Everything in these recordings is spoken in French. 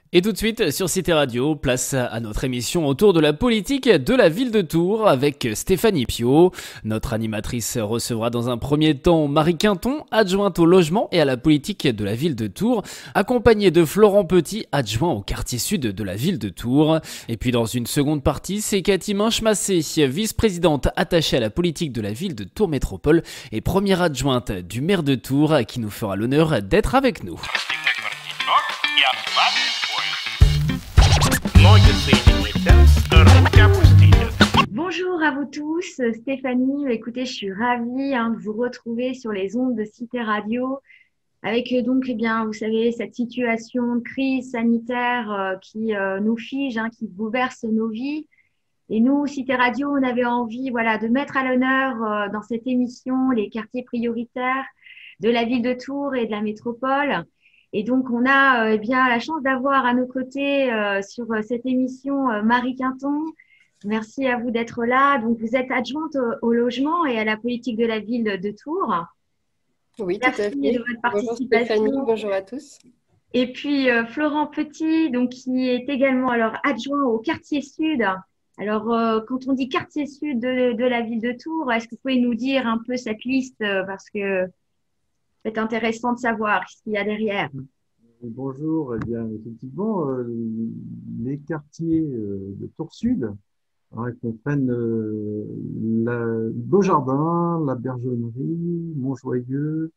Et tout de suite, sur Cité Radio, place à notre émission autour de la politique de la ville de Tours avec Stéphanie Piot. Notre animatrice recevra dans un premier temps Marie Quinton, adjointe au logement et à la politique de la ville de Tours, accompagnée de Florent Petit, adjoint au quartier sud de la ville de Tours. Et puis dans une seconde partie, c'est Cathy Minche-Massé, vice-présidente attachée à la politique de la ville de Tours Métropole et première adjointe du maire de Tours, qui nous fera l'honneur d'être avec nous. Bonjour à vous tous, Stéphanie. Écoutez, je suis ravie de vous retrouver sur les ondes de Cité Radio avec donc, eh bien, vous savez, cette situation de crise sanitaire qui nous fige, qui bouleverse nos vies. Et nous, Cité Radio, on avait envie, voilà, de mettre à l'honneur dans cette émission les quartiers prioritaires de la ville de Tours et de la métropole. Et donc, on a eh bien la chance d'avoir à nos côtés sur cette émission Marie Quinton. Merci à vous d'être là. Donc, vous êtes adjointe au logement et à la politique de la ville de Tours. Oui, tout à Merci fait. de votre Bonjour Stéphanie, participation. bonjour à tous. Et puis, Florent Petit, donc, qui est également alors adjoint au quartier sud. Alors, quand on dit quartier sud de la ville de Tours, est-ce que vous pouvez nous dire un peu cette liste parce que c'est intéressant de savoir ce qu'il y a derrière. Bonjour, eh bien, effectivement, les quartiers de Tours Sud comprennent le Beaujardin, la Bergennerie, Montjoyeux,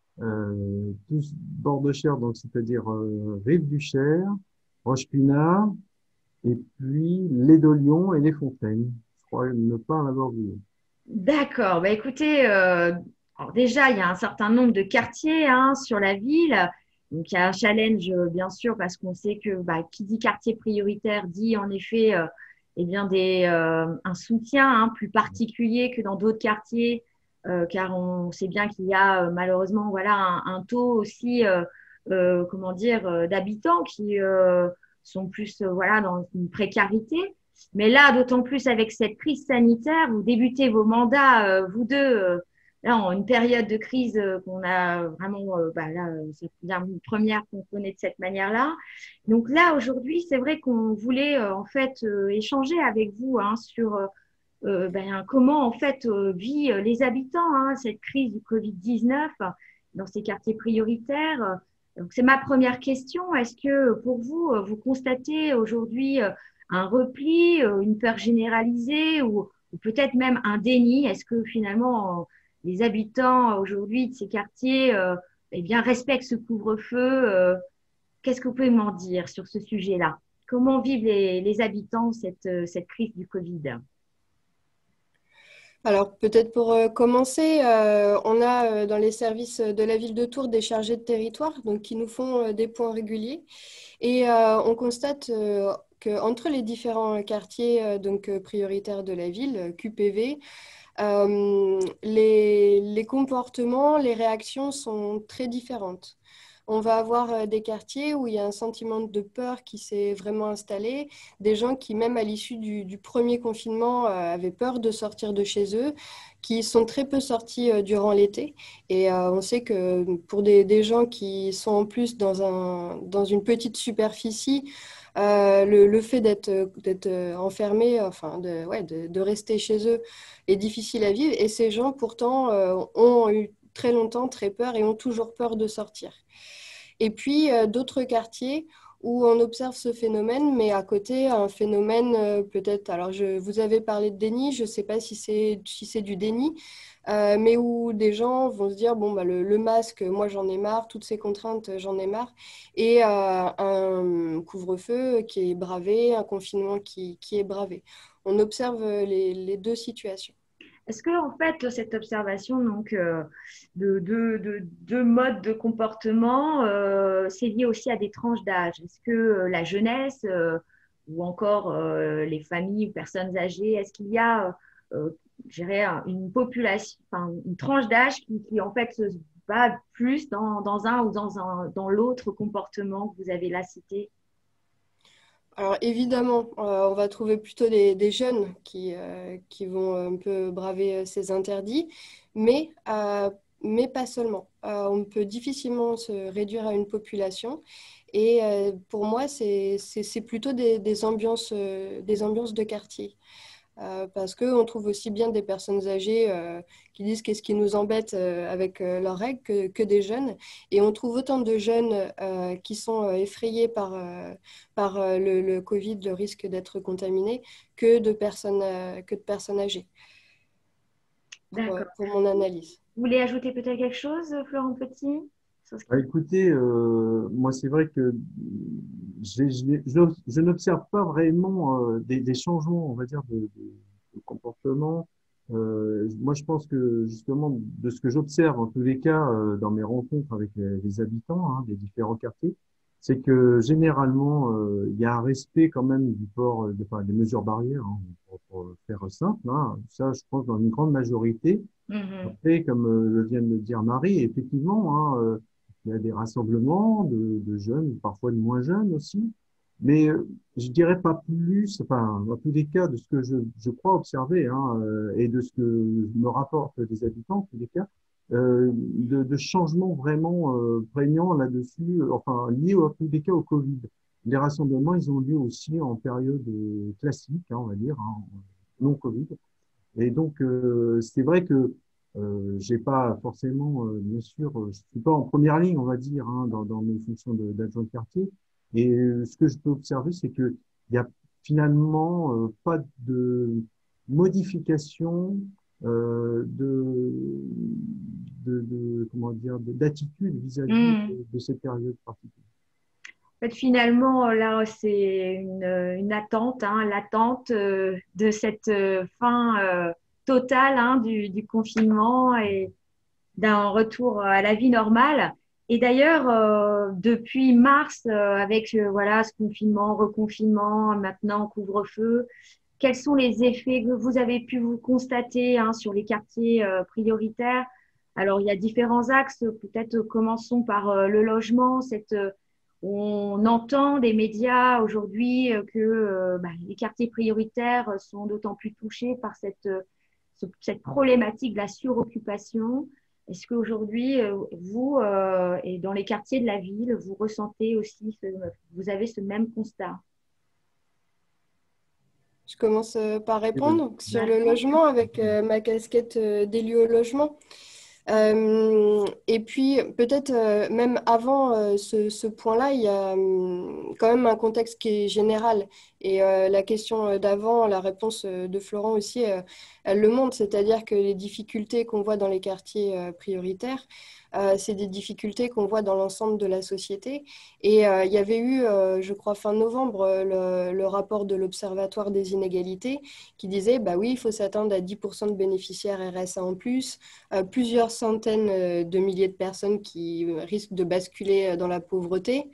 tous bords de Cher, donc c'est-à-dire Rive du Cher, Roche-Pinard, et puis les Dolions et les Fontaines. Je crois ne pas en avoir vu. D'accord. Bah, écoutez, alors déjà, il y a un certain nombre de quartiers sur la ville. Donc, il y a un challenge, bien sûr, parce qu'on sait que qui dit quartier prioritaire dit en effet eh bien un soutien plus particulier que dans d'autres quartiers, car on sait bien qu'il y a malheureusement voilà, un taux aussi comment dire, d'habitants qui sont plus voilà, dans une précarité. Mais là, d'autant plus avec cette crise sanitaire, vous débutez vos mandats, vous deux, là, en une période de crise qu'on a vraiment, là, c'est bien une première qu'on connaît de cette manière-là. Donc là, aujourd'hui, c'est vrai qu'on voulait en fait échanger avec vous sur comment en fait vivent les habitants cette crise du Covid-19 dans ces quartiers prioritaires. Donc c'est ma première question. Est-ce que pour vous, vous constatez aujourd'hui un repli, une peur généralisée ou peut-être même un déni? Est-ce que finalement les habitants aujourd'hui de ces quartiers eh bien, respectent ce couvre-feu? Qu'est-ce que vous pouvez m'en dire sur ce sujet-là? Comment vivent les habitants cette crise du Covid? Alors peut-être pour commencer, on a dans les services de la ville de Tours des chargés de territoire donc, qui nous font des points réguliers et on constate qu'entre les différents quartiers prioritaires de la ville, QPV, les comportements, les réactions sont très différentes. On va avoir des quartiers où il y a un sentiment de peur qui s'est vraiment installé, des gens qui, même à l'issue du premier confinement, avaient peur de sortir de chez eux, qui sont très peu sortis durant l'été. Et on sait que pour des gens qui sont en plus dans une petite superficie, le fait d'être enfermé, de rester chez eux est difficile à vivre. Et ces gens, pourtant, ont eu très longtemps très peur et ont toujours peur de sortir. Et puis, d'autres quartiers où on observe ce phénomène, mais à côté, un phénomène peut-être, alors vous avez parlé de déni, je ne sais pas si c'est du déni, mais où des gens vont se dire, bon, le masque, moi j'en ai marre, toutes ces contraintes, j'en ai marre, et un couvre-feu qui est bravé, un confinement qui est bravé. On observe les deux situations. Est-ce que en fait cette observation donc de mode de comportement c'est lié aussi à des tranches d'âge? Est-ce que la jeunesse ou encore les familles ou personnes âgées, est-ce qu'il y a je dirais, une population, enfin, une tranche d'âge qui en fait se bat plus dans un ou dans l'autre comportement que vous avez là cité? Alors évidemment, on va trouver plutôt des jeunes qui vont un peu braver ces interdits, mais pas seulement. On peut difficilement se réduire à une population Et pour moi, c'est plutôt des ambiances de quartier. Parce qu'on trouve aussi bien des personnes âgées qui disent qu'est-ce qui nous embête avec leurs règles que des jeunes. Et on trouve autant de jeunes qui sont effrayés par le Covid, le risque d'être contaminés, que de personnes âgées, D'accord. pour mon analyse. Vous voulez ajouter peut-être quelque chose, Florent Petit? Écoutez, moi c'est vrai que je n'observe pas vraiment des changements, on va dire, de comportement. Moi je pense que justement, de ce que j'observe en tous les cas dans mes rencontres avec les habitants des différents quartiers, c'est que généralement il y a un respect quand même du port, enfin, des mesures barrières, pour faire simple. Ça, je pense dans une grande majorité. Mhm. Après, comme le vient de le dire Marie, effectivement, il y a des rassemblements de jeunes, parfois de moins jeunes aussi, mais je dirais pas plus, enfin, dans tous les cas, de ce que je crois observer et de ce que me rapportent des habitants, en tous les cas, de changements vraiment prégnants là-dessus, enfin, liés à tous les cas au Covid. Les rassemblements, ils ont lieu aussi en période classique, on va dire, non Covid. Et donc, c'est vrai que j'ai pas forcément, bien sûr, je suis pas en première ligne, on va dire, dans mes fonctions d'adjoint de quartier. Et ce que je peux observer, c'est que il y a finalement pas de modification comment dire, d'attitude vis-à-vis Mhm. de ces périodes particulières. En fait, finalement, là, c'est une attente, l'attente de cette fin totale du confinement et d'un retour à la vie normale. Et d'ailleurs, depuis mars, avec voilà, ce confinement, reconfinement, maintenant couvre-feu, quels sont les effets que vous avez pu vous constater sur les quartiers prioritaires? Alors, il y a différents axes. Peut-être commençons par le logement. On entend des médias aujourd'hui que les quartiers prioritaires sont d'autant plus touchés par cette problématique de la suroccupation. Est-ce qu'aujourd'hui, vous, et dans les quartiers de la ville, vous ressentez aussi, vous avez ce même constat? Je commence par répondre donc, sur le D'accord. logement avec ma casquette d'élu au logement. Et puis, peut-être même avant ce point-là, il y a quand même un contexte qui est général. Et la question d'avant, la réponse de Florent aussi, elle le montre, c'est-à-dire que les difficultés qu'on voit dans les quartiers prioritaires, c'est des difficultés qu'on voit dans l'ensemble de la société. Et il y avait eu, je crois, fin novembre, le rapport de l'Observatoire des inégalités qui disait, bah oui, il faut s'attendre à 10% de bénéficiaires RSA en plus, plusieurs centaines de milliers de personnes qui risquent de basculer dans la pauvreté.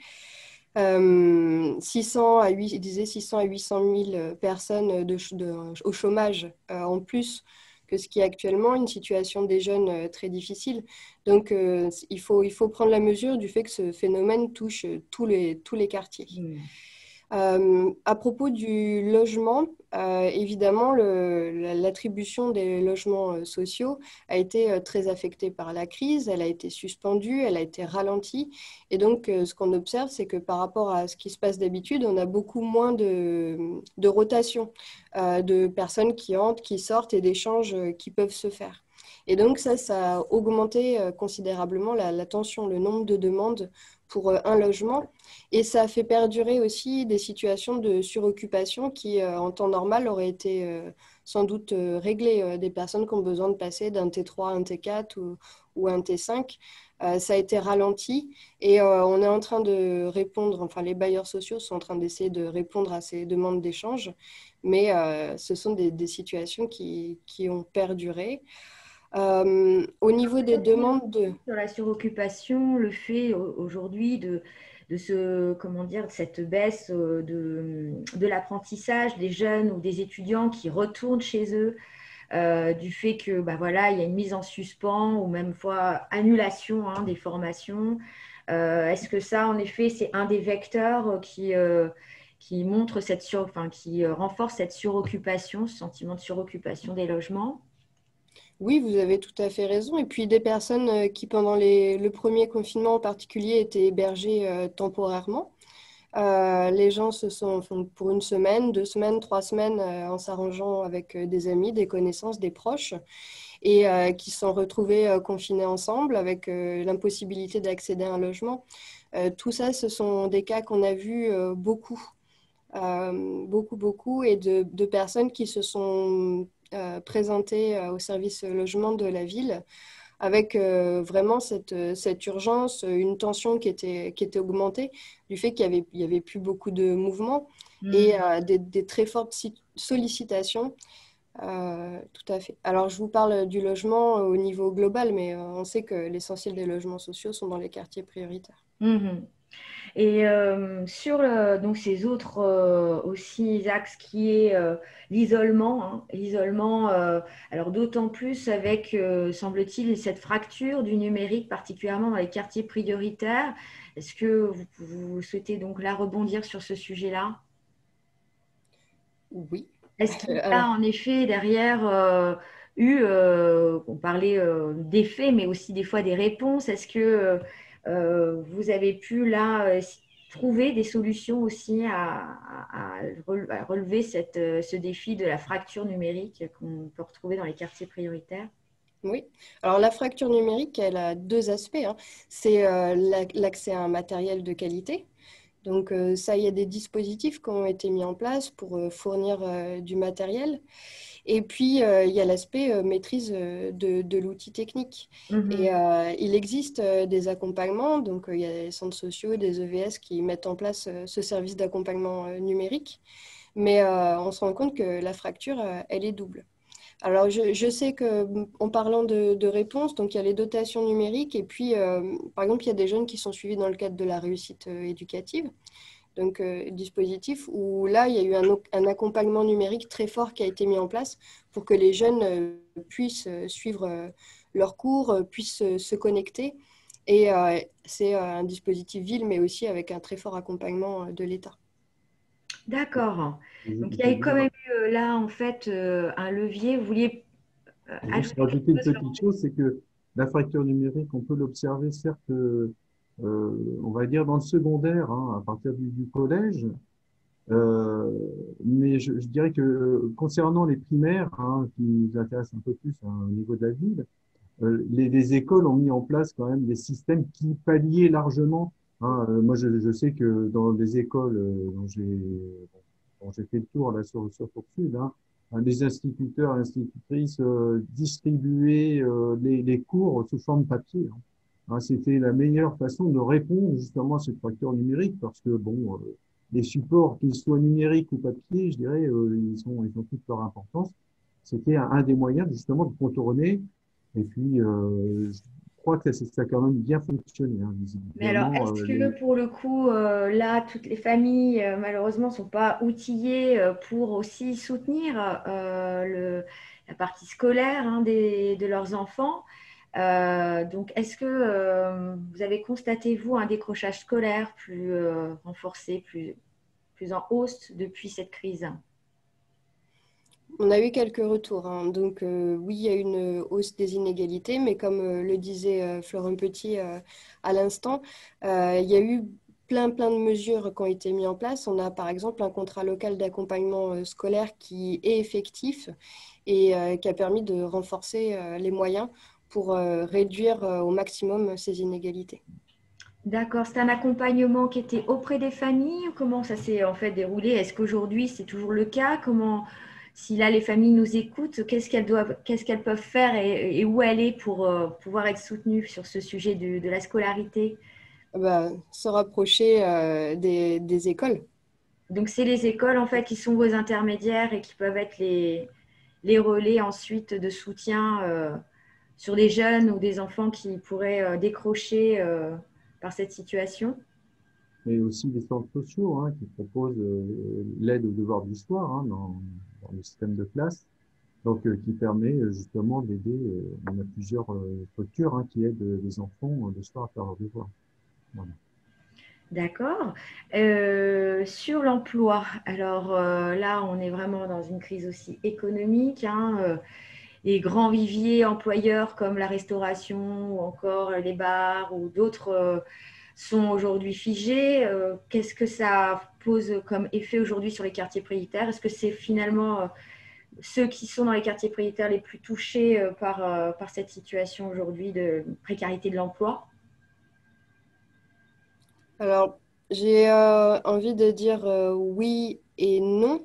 600 à 8, il disait 600 à 800 000 personnes au chômage en plus que ce qui est actuellement une situation des jeunes très difficile. Donc, il faut prendre la mesure du fait que ce phénomène touche tous les quartiers. À propos du logement, évidemment, l'attribution des logements sociaux a été très affectée par la crise, elle a été suspendue, elle a été ralentie. Et donc, ce qu'on observe, c'est que par rapport à ce qui se passe d'habitude, on a beaucoup moins de rotation, de personnes qui entrent, qui sortent et d'échanges qui peuvent se faire. Et donc, ça a augmenté considérablement la tension, le nombre de demandes pour un logement. Et ça a fait perdurer aussi des situations de suroccupation qui, en temps normal, auraient été sans doute réglées. Des personnes qui ont besoin de passer d'un T3 à un T4 ou un T5. Ça a été ralenti et on est en train de répondre, enfin les bailleurs sociaux sont en train d'essayer de répondre à ces demandes d'échange, mais ce sont des situations qui ont perduré. Au niveau des demandes sur la suroccupation, le fait aujourd'hui comment dire, de cette baisse de l'apprentissage des jeunes ou des étudiants qui retournent chez eux, du fait que voilà, il y a une mise en suspens ou même fois annulation des formations. Est-ce que ça, en effet, c'est un des vecteurs qui montre qui renforce cette suroccupation, ce sentiment de suroccupation des logements? Oui, vous avez tout à fait raison. Et puis des personnes qui, pendant le premier confinement en particulier, étaient hébergées temporairement. Les gens font pour une semaine, 2 semaines, 3 semaines, en s'arrangeant avec des amis, des connaissances, des proches, et qui se sont retrouvés confinés ensemble avec l'impossibilité d'accéder à un logement. Tout ça, ce sont des cas qu'on a vus beaucoup, beaucoup, et de personnes qui se sont présentées au service logement de la ville avec vraiment cette urgence, une tension qui était augmentée du fait qu'il y avait plus beaucoup de mouvements et des très fortes sollicitations. Tout à fait. Alors, je vous parle du logement au niveau global, mais on sait que l'essentiel des logements sociaux sont dans les quartiers prioritaires. Mhm. Et sur donc ces autres aussi axes qui est l'isolement, hein. L'isolement, alors d'autant plus avec, semble-t-il, cette fracture du numérique, particulièrement dans les quartiers prioritaires. Est-ce que vous souhaitez donc là rebondir sur ce sujet-là? Oui. Est-ce qu'il y a Alors, en effet derrière on parlait d'effets, mais aussi des fois des réponses. Est-ce que vous avez pu là trouver des solutions aussi à relever ce défi de la fracture numérique qu'on peut retrouver dans les quartiers prioritaires? oui. Alors, la fracture numérique, elle a deux aspects, hein. C'est l'accès à un matériel de qualité. Donc, ça, il y a des dispositifs qui ont été mis en place pour fournir du matériel. Et puis, il y a l'aspect maîtrise de l'outil technique. Et Mhm. il existe des accompagnements. Donc, il y a des centres sociaux, des EVS qui mettent en place ce service d'accompagnement numérique. Mais on se rend compte que la fracture, elle est double. Alors, je sais que en parlant de réponses, donc il y a les dotations numériques et puis, par exemple, il y a des jeunes qui sont suivis dans le cadre de la réussite éducative, donc dispositif où là, il y a eu un accompagnement numérique très fort qui a été mis en place pour que les jeunes puissent suivre leurs cours, puissent se connecter. Et c'est un dispositif ville, mais aussi avec un très fort accompagnement de l'État. D'accord. Je, Donc il je y veux a quand bien, même eu là en fait un levier. Vous vouliez juste ajouter rajouter une quelque chose, petite chose, c'est que la fracture numérique, on peut l'observer certes, on va dire dans le secondaire, hein, à partir du collège, euh, mais je dirais que concernant les primaires, hein, qui nous intéressent un peu plus hein, au niveau de la ville, les écoles ont mis en place quand même des systèmes qui palliaient largement. Hein. Moi, je sais que dans les écoles dont j'ai fait le tour là sur Coursude, hein, les instituteurs et institutrices distribuaient les cours sous forme papier. Hein. Hein, c'était la meilleure façon de répondre justement à cette fracture numérique parce que bon, les supports, qu'ils soient numériques ou papier, je dirais, ils ont toute leur importance. C'était un des moyens justement de contourner et puis, je crois que ça a quand même bien fonctionné, hein, mais alors, visiblement. est-ce que pour le coup, là, toutes les familles, malheureusement, ne sont pas outillées pour aussi soutenir la partie scolaire hein, de leurs enfants? Donc, est-ce que vous avez constaté, vous, un décrochage scolaire plus renforcé, plus en hausse depuis cette crise? On a eu quelques retours, hein. Donc, oui, il y a une hausse des inégalités, mais comme le disait Florent Petit à l'instant, il y a eu plein de mesures qui ont été mises en place. On a par exemple un contrat local d'accompagnement scolaire qui est effectif et qui a permis de renforcer les moyens pour réduire au maximum ces inégalités. D'accord, c'est un accompagnement qui était auprès des familles. Comment ça s'est en fait déroulé? Est-ce qu'aujourd'hui c'est toujours le cas? Comment, si là les familles nous écoutent, qu'est-ce qu'elles peuvent faire et où aller pour pouvoir être soutenues sur ce sujet de la scolarité? Bah, se rapprocher des écoles. Donc c'est les écoles en fait qui sont vos intermédiaires et qui peuvent être les relais ensuite de soutien sur des jeunes ou des enfants qui pourraient décrocher par cette situation. Mais aussi des centres sociaux hein, qui proposent l'aide aux devoirs du soir hein, dans le système de classe, donc qui permet justement d'aider. On a plusieurs structures hein, qui aident les enfants le soir à faire leurs devoirs. Voilà. D'accord. Sur l'emploi, alors là, on est vraiment dans une crise aussi économique, hein, les grands viviers employeurs comme la restauration ou encore les bars ou d'autres sont aujourd'hui figés. Qu'est-ce que ça pose comme effet aujourd'hui sur les quartiers prioritaires? Est-ce que c'est finalement ceux qui sont dans les quartiers prioritaires les plus touchés par cette situation aujourd'hui de précarité de l'emploi? Alors, j'ai envie de dire oui et non.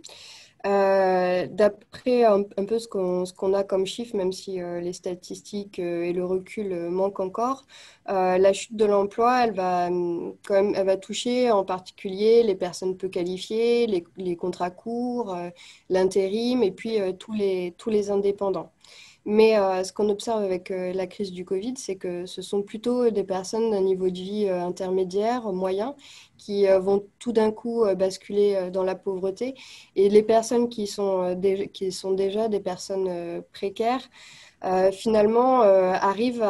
D'après un peu ce qu'on a comme chiffre, même si les statistiques et le recul manquent encore, la chute de l'emploi, elle va toucher en particulier les personnes peu qualifiées, les contrats courts, l'intérim et puis tous les indépendants. Mais ce qu'on observe avec la crise du Covid, c'est que ce sont plutôt des personnes d'un niveau de vie intermédiaire, moyen, qui vont tout d'un coup basculer dans la pauvreté. Et les personnes qui sont déjà des personnes précaires, finalement, arrivent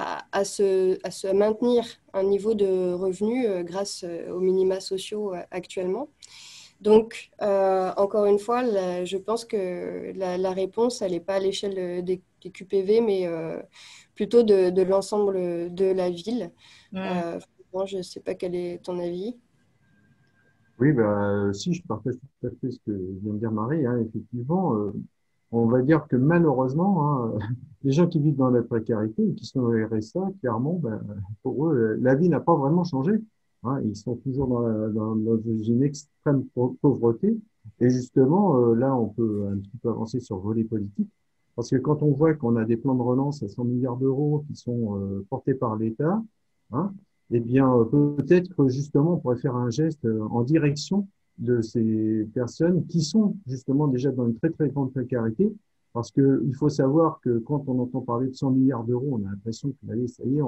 à se maintenir un niveau de revenu grâce aux minima sociaux actuellement. Donc, encore une fois, je pense que la réponse, elle n'est pas à l'échelle des QPV, mais plutôt de l'ensemble de la ville. Moi, je ne sais pas quel est ton avis. Oui, si, je partage tout à fait ce que vient de dire Marie, hein, effectivement, on va dire que malheureusement, hein, les gens qui vivent dans la précarité et qui sont au RSA, clairement, pour eux, la vie n'a pas vraiment changé. Hein, ils sont toujours dans une extrême pauvreté. Et justement, là, on peut un petit peu avancer sur le volet politique, parce que quand on voit qu'on a des plans de relance à 100 milliards d'euros qui sont portés par l'État, hein, eh bien, peut-être que justement, on pourrait faire un geste en direction de ces personnes qui sont justement déjà dans une très, très grande précarité. Parce que il faut savoir que quand on entend parler de 100 milliards d'euros, on a l'impression que, allez, ça y est,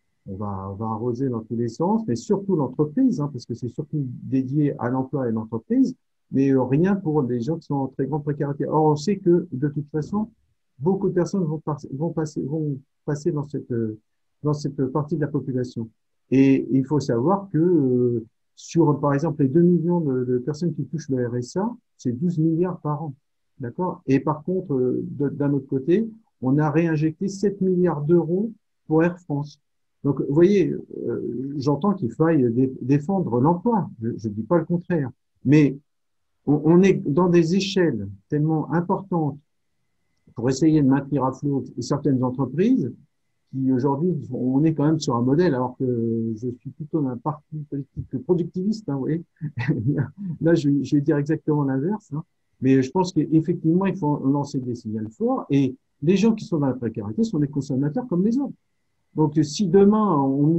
on va arroser dans tous les sens, mais surtout l'entreprise, hein, parce que c'est surtout dédié à l'emploi et l'entreprise, mais rien pour les gens qui sont en très grande précarité. Or, on sait que, de toute façon, beaucoup de personnes vont passer dans cette partie de la population. Et il faut savoir que sur, par exemple, les 2 millions de personnes qui touchent le RSA, c'est 12 milliards par an. D'accord? Et par contre, d'un autre côté, on a réinjecté 7 milliards d'euros pour Air France. Donc, vous voyez, j'entends qu'il faille défendre l'emploi. Je ne dis pas le contraire. Mais on est dans des échelles tellement importantes pour essayer de maintenir à flot certaines entreprises qui aujourd'hui, on est quand même sur un modèle, alors que je suis plutôt d'un parti politique productiviste, hein, vous voyez. Là, je vais dire exactement l'inverse, hein. Mais je pense qu'effectivement, il faut lancer des signaux forts, et les gens qui sont dans la précarité sont des consommateurs comme les autres. Donc, si demain,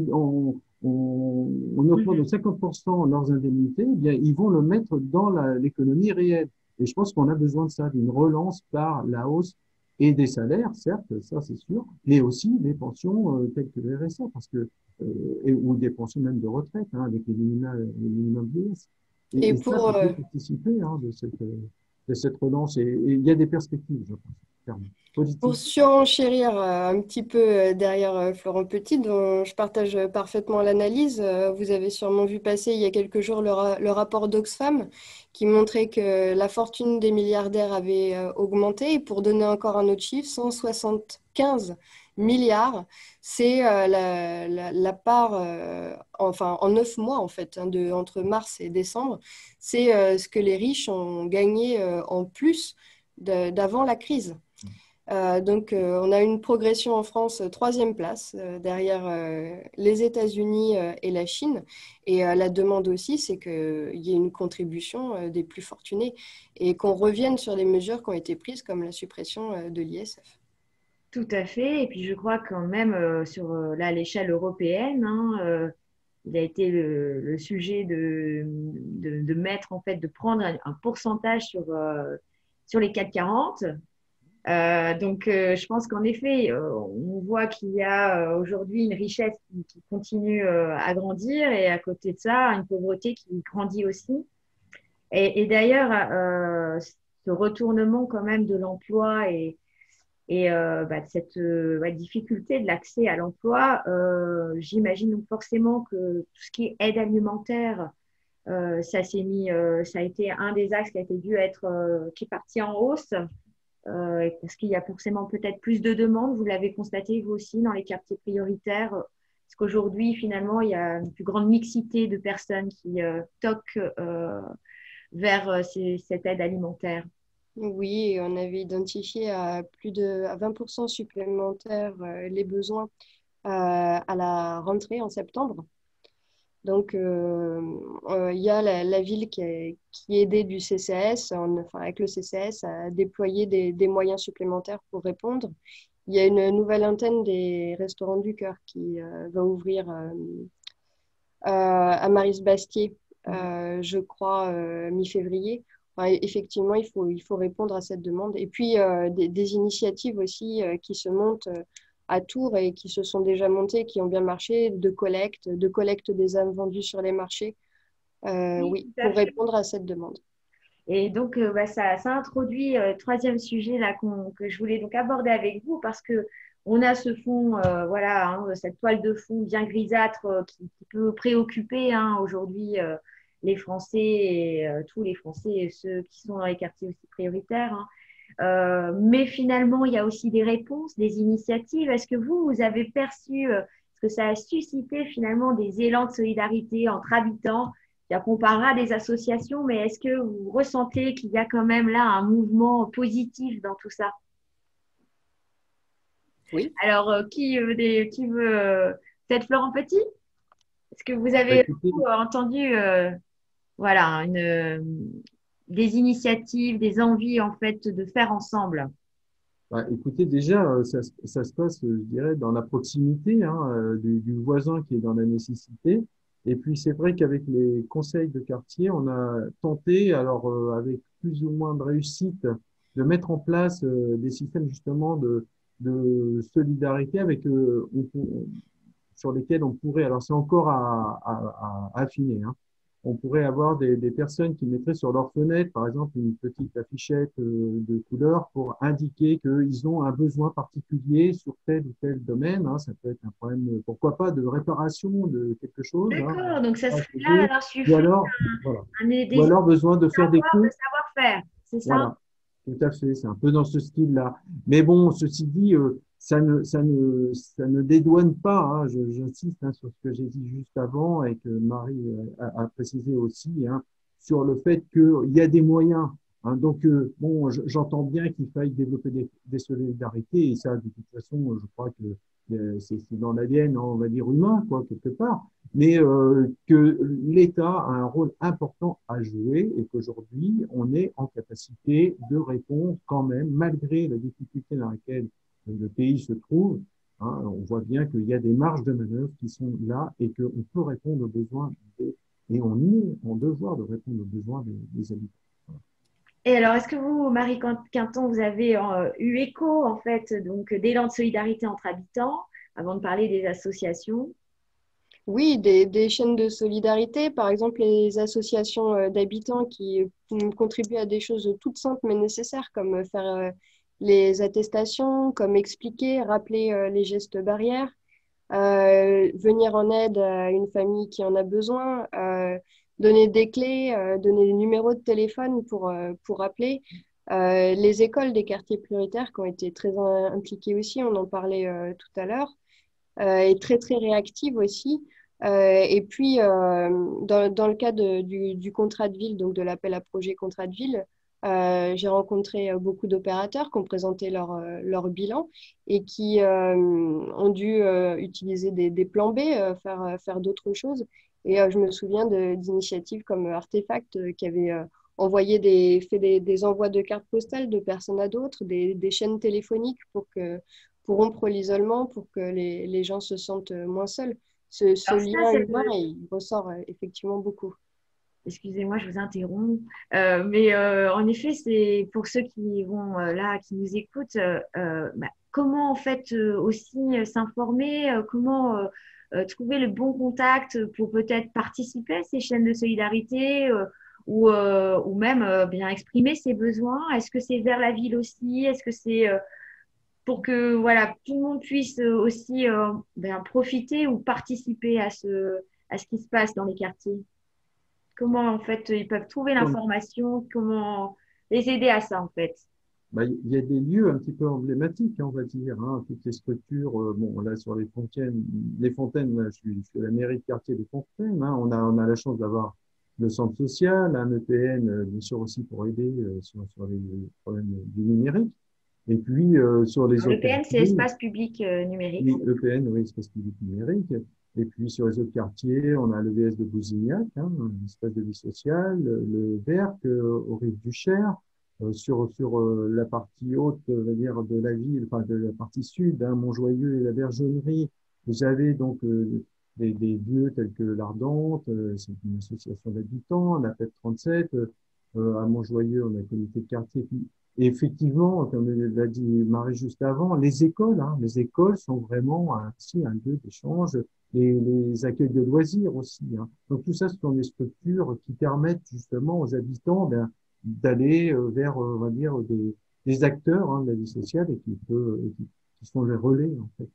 on augmente de 50% leurs indemnités, eh bien, ils vont le mettre dans l'économie réelle. Et je pense qu'on a besoin de ça, d'une relance par la hausse et des salaires, certes, ça c'est sûr, mais aussi des pensions telles que le RSA, parce que ou des pensions même de retraite, hein, avec les minimums vieillesse. Et Et ça pour, peut participer hein, de cette relance. Et il y a des perspectives, je pense, clairement, Pour positives. surenchérir un petit peu derrière Florent Petit, dont je partage parfaitement l'analyse, vous avez sûrement vu passer il y a quelques jours le rapport d'Oxfam qui montrait que la fortune des milliardaires avait augmenté. Et pour donner encore un autre chiffre, 175 milliards, c'est la part, enfin en 9 mois en fait, hein, entre mars et décembre, c'est ce que les riches ont gagné en plus d'avant la crise. Donc, on a une progression en France, troisième place, derrière les États-Unis et la Chine. Et la demande aussi, c'est qu'il y ait une contribution des plus fortunés et qu'on revienne sur les mesures qui ont été prises, comme la suppression de l'ISF. Tout à fait. Et puis, je crois quand même sur là, l'échelle européenne, hein, il a été le sujet de mettre, en fait, de prendre un pourcentage sur les 440. Je pense qu'en effet, on voit qu'il y a aujourd'hui une richesse qui continue à grandir et à côté de ça, une pauvreté qui grandit aussi. Et d'ailleurs, ce retournement quand même de l'emploi et de cette difficulté de l'accès à l'emploi, j'imagine donc forcément que tout ce qui est aide alimentaire, ça a été un des axes qui a été dû être, qui est parti en hausse parce qu'il y a forcément peut-être plus de demandes. Vous l'avez constaté, vous aussi, dans les quartiers prioritaires. Parce qu'aujourd'hui, finalement, il y a une plus grande mixité de personnes qui toquent vers cette aide alimentaire. Oui, on avait identifié à plus de 20% supplémentaires les besoins à la rentrée en septembre. Donc, il y a la ville qui est aidée du CCAS, enfin, avec le CCAS, à déployer des moyens supplémentaires pour répondre. Il y a une nouvelle antenne des Restaurants du Cœur qui va ouvrir à Maris-Bastier, je crois, mi-février. Enfin, effectivement, il faut répondre à cette demande. Et puis, des initiatives aussi qui se montent à Tours et qui se sont déjà montées, qui ont bien marché, de collecte des âmes vendues sur les marchés. Oui, pour répondre à cette demande. Et donc, ça introduit le troisième sujet là, que je voulais donc aborder avec vous parce que on a ce fond, voilà, hein, cette toile de fond bien grisâtre qui peut préoccuper aujourd'hui les Français et tous les Français et ceux qui sont dans les quartiers aussi prioritaires. Mais finalement, il y a aussi des réponses, des initiatives. Est-ce que vous avez perçu ce que ça a suscité finalement des élans de solidarité entre habitants? On parlera des associations, mais est-ce que vous ressentez qu'il y a quand même là un mouvement positif dans tout ça? Oui. Alors, qui veut peut-être Florent Petit? Est-ce que vous avez entendu voilà, des initiatives, des envies en fait de faire ensemble? Écoutez, déjà, ça se passe, je dirais, dans la proximité du voisin qui est dans la nécessité. Et puis, c'est vrai qu'avec les conseils de quartier, on a tenté, alors avec plus ou moins de réussite, de mettre en place des systèmes justement de solidarité sur lesquels on pourrait, alors c'est encore à affiner, on pourrait avoir des personnes qui mettraient sur leur fenêtre, par exemple, une petite affichette de couleur pour indiquer qu'ils ont un besoin particulier sur tel ou tel domaine. Ça peut être un problème, pourquoi pas, de réparation de quelque chose. D'accord, donc ça serait là, alors suffit ou alors besoin de faire des cours. De savoir-faire, c'est ça? Voilà, tout à fait, c'est un peu dans ce style-là. Mais bon, ceci dit, ça ne dédouane pas, j'insiste sur ce que j'ai dit juste avant et que Marie a précisé aussi, sur le fait qu'il y a des moyens. Donc, bon, j'entends bien qu'il faille développer des solidarités et ça, de toute façon, je crois que c'est dans l'ADN, on va dire, humain, quoi, quelque part, mais que l'État a un rôle important à jouer et qu'aujourd'hui, on est en capacité de répondre quand même, malgré la difficulté dans laquelle le pays se trouve. On voit bien qu'il y a des marges de manœuvre qui sont là et qu'on peut répondre aux besoins et on est en devoir de répondre aux besoins des habitants. Et alors, est-ce que vous, Marie Quinton, vous avez eu écho, en fait, donc d'élan de solidarité entre habitants, avant de parler des associations? Oui, des chaînes de solidarité, par exemple les associations d'habitants qui contribuent à des choses toutes simples mais nécessaires, comme faire les attestations, comme expliquer, rappeler les gestes barrières, venir en aide à une famille qui en a besoin, donner des clés, donner des numéros de téléphone pour appeler. Les écoles des quartiers prioritaires qui ont été très impliquées aussi, on en parlait tout à l'heure, et très très réactives aussi. Et puis, dans le cadre du contrat de ville, donc de l'appel à projet contrat de ville, j'ai rencontré beaucoup d'opérateurs qui ont présenté leur bilan et qui ont dû utiliser des plans B, faire d'autres choses. Et je me souviens d'initiatives comme Artefact qui avait fait des envois de cartes postales de personnes à d'autres, des chaînes téléphoniques pour rompre l'isolement, pour que les gens se sentent moins seuls. Ce lien humain, il ressort effectivement beaucoup. Excusez-moi, je vous interromps. Mais en effet, c'est pour ceux qui vont là, qui nous écoutent, comment en fait aussi s'informer, comment trouver le bon contact pour peut-être participer à ces chaînes de solidarité ou même bien exprimer ses besoins. Est-ce que c'est vers la ville aussi? Est-ce que c'est pour que voilà, tout le monde puisse aussi profiter ou participer à ce qui se passe dans les quartiers? Comment, en fait, ils peuvent trouver l'information? Comment les aider à ça, en fait? il y a des lieux un petit peu emblématiques, hein, on va dire, hein, toutes les structures. Bon, là sur les fontaines, là, je suis à la mairie de quartier des Fontaines. Hein, on a la chance d'avoir le centre social, un EPN, bien sûr aussi pour aider sur les problèmes du numérique. Et puis sur les Alors, autres l'EPN, c'est quartiers, espace public numérique. oui, EPN, oui, espace public numérique. Et puis sur les autres quartiers, on a le VS de Bousignac, hein, un espace de vie sociale, le VERC au Rive du Cher, sur la partie haute, on va dire, de la ville, enfin de la partie sud, hein, Montjoyeux et la Bergennerie. Vous avez donc des lieux tels que l'Ardente, c'est une association d'habitants, la FEP 37, à Montjoyeux, on a le comité de quartier. Et effectivement, comme l'a dit Marie juste avant, les écoles, hein, les écoles sont vraiment aussi un lieu d'échange, les accueils de loisirs aussi. Hein. Donc tout ça, ce sont des structures qui permettent justement aux habitants d'aller vers, on va dire, des acteurs hein, de la vie sociale et qui sont les relais en fait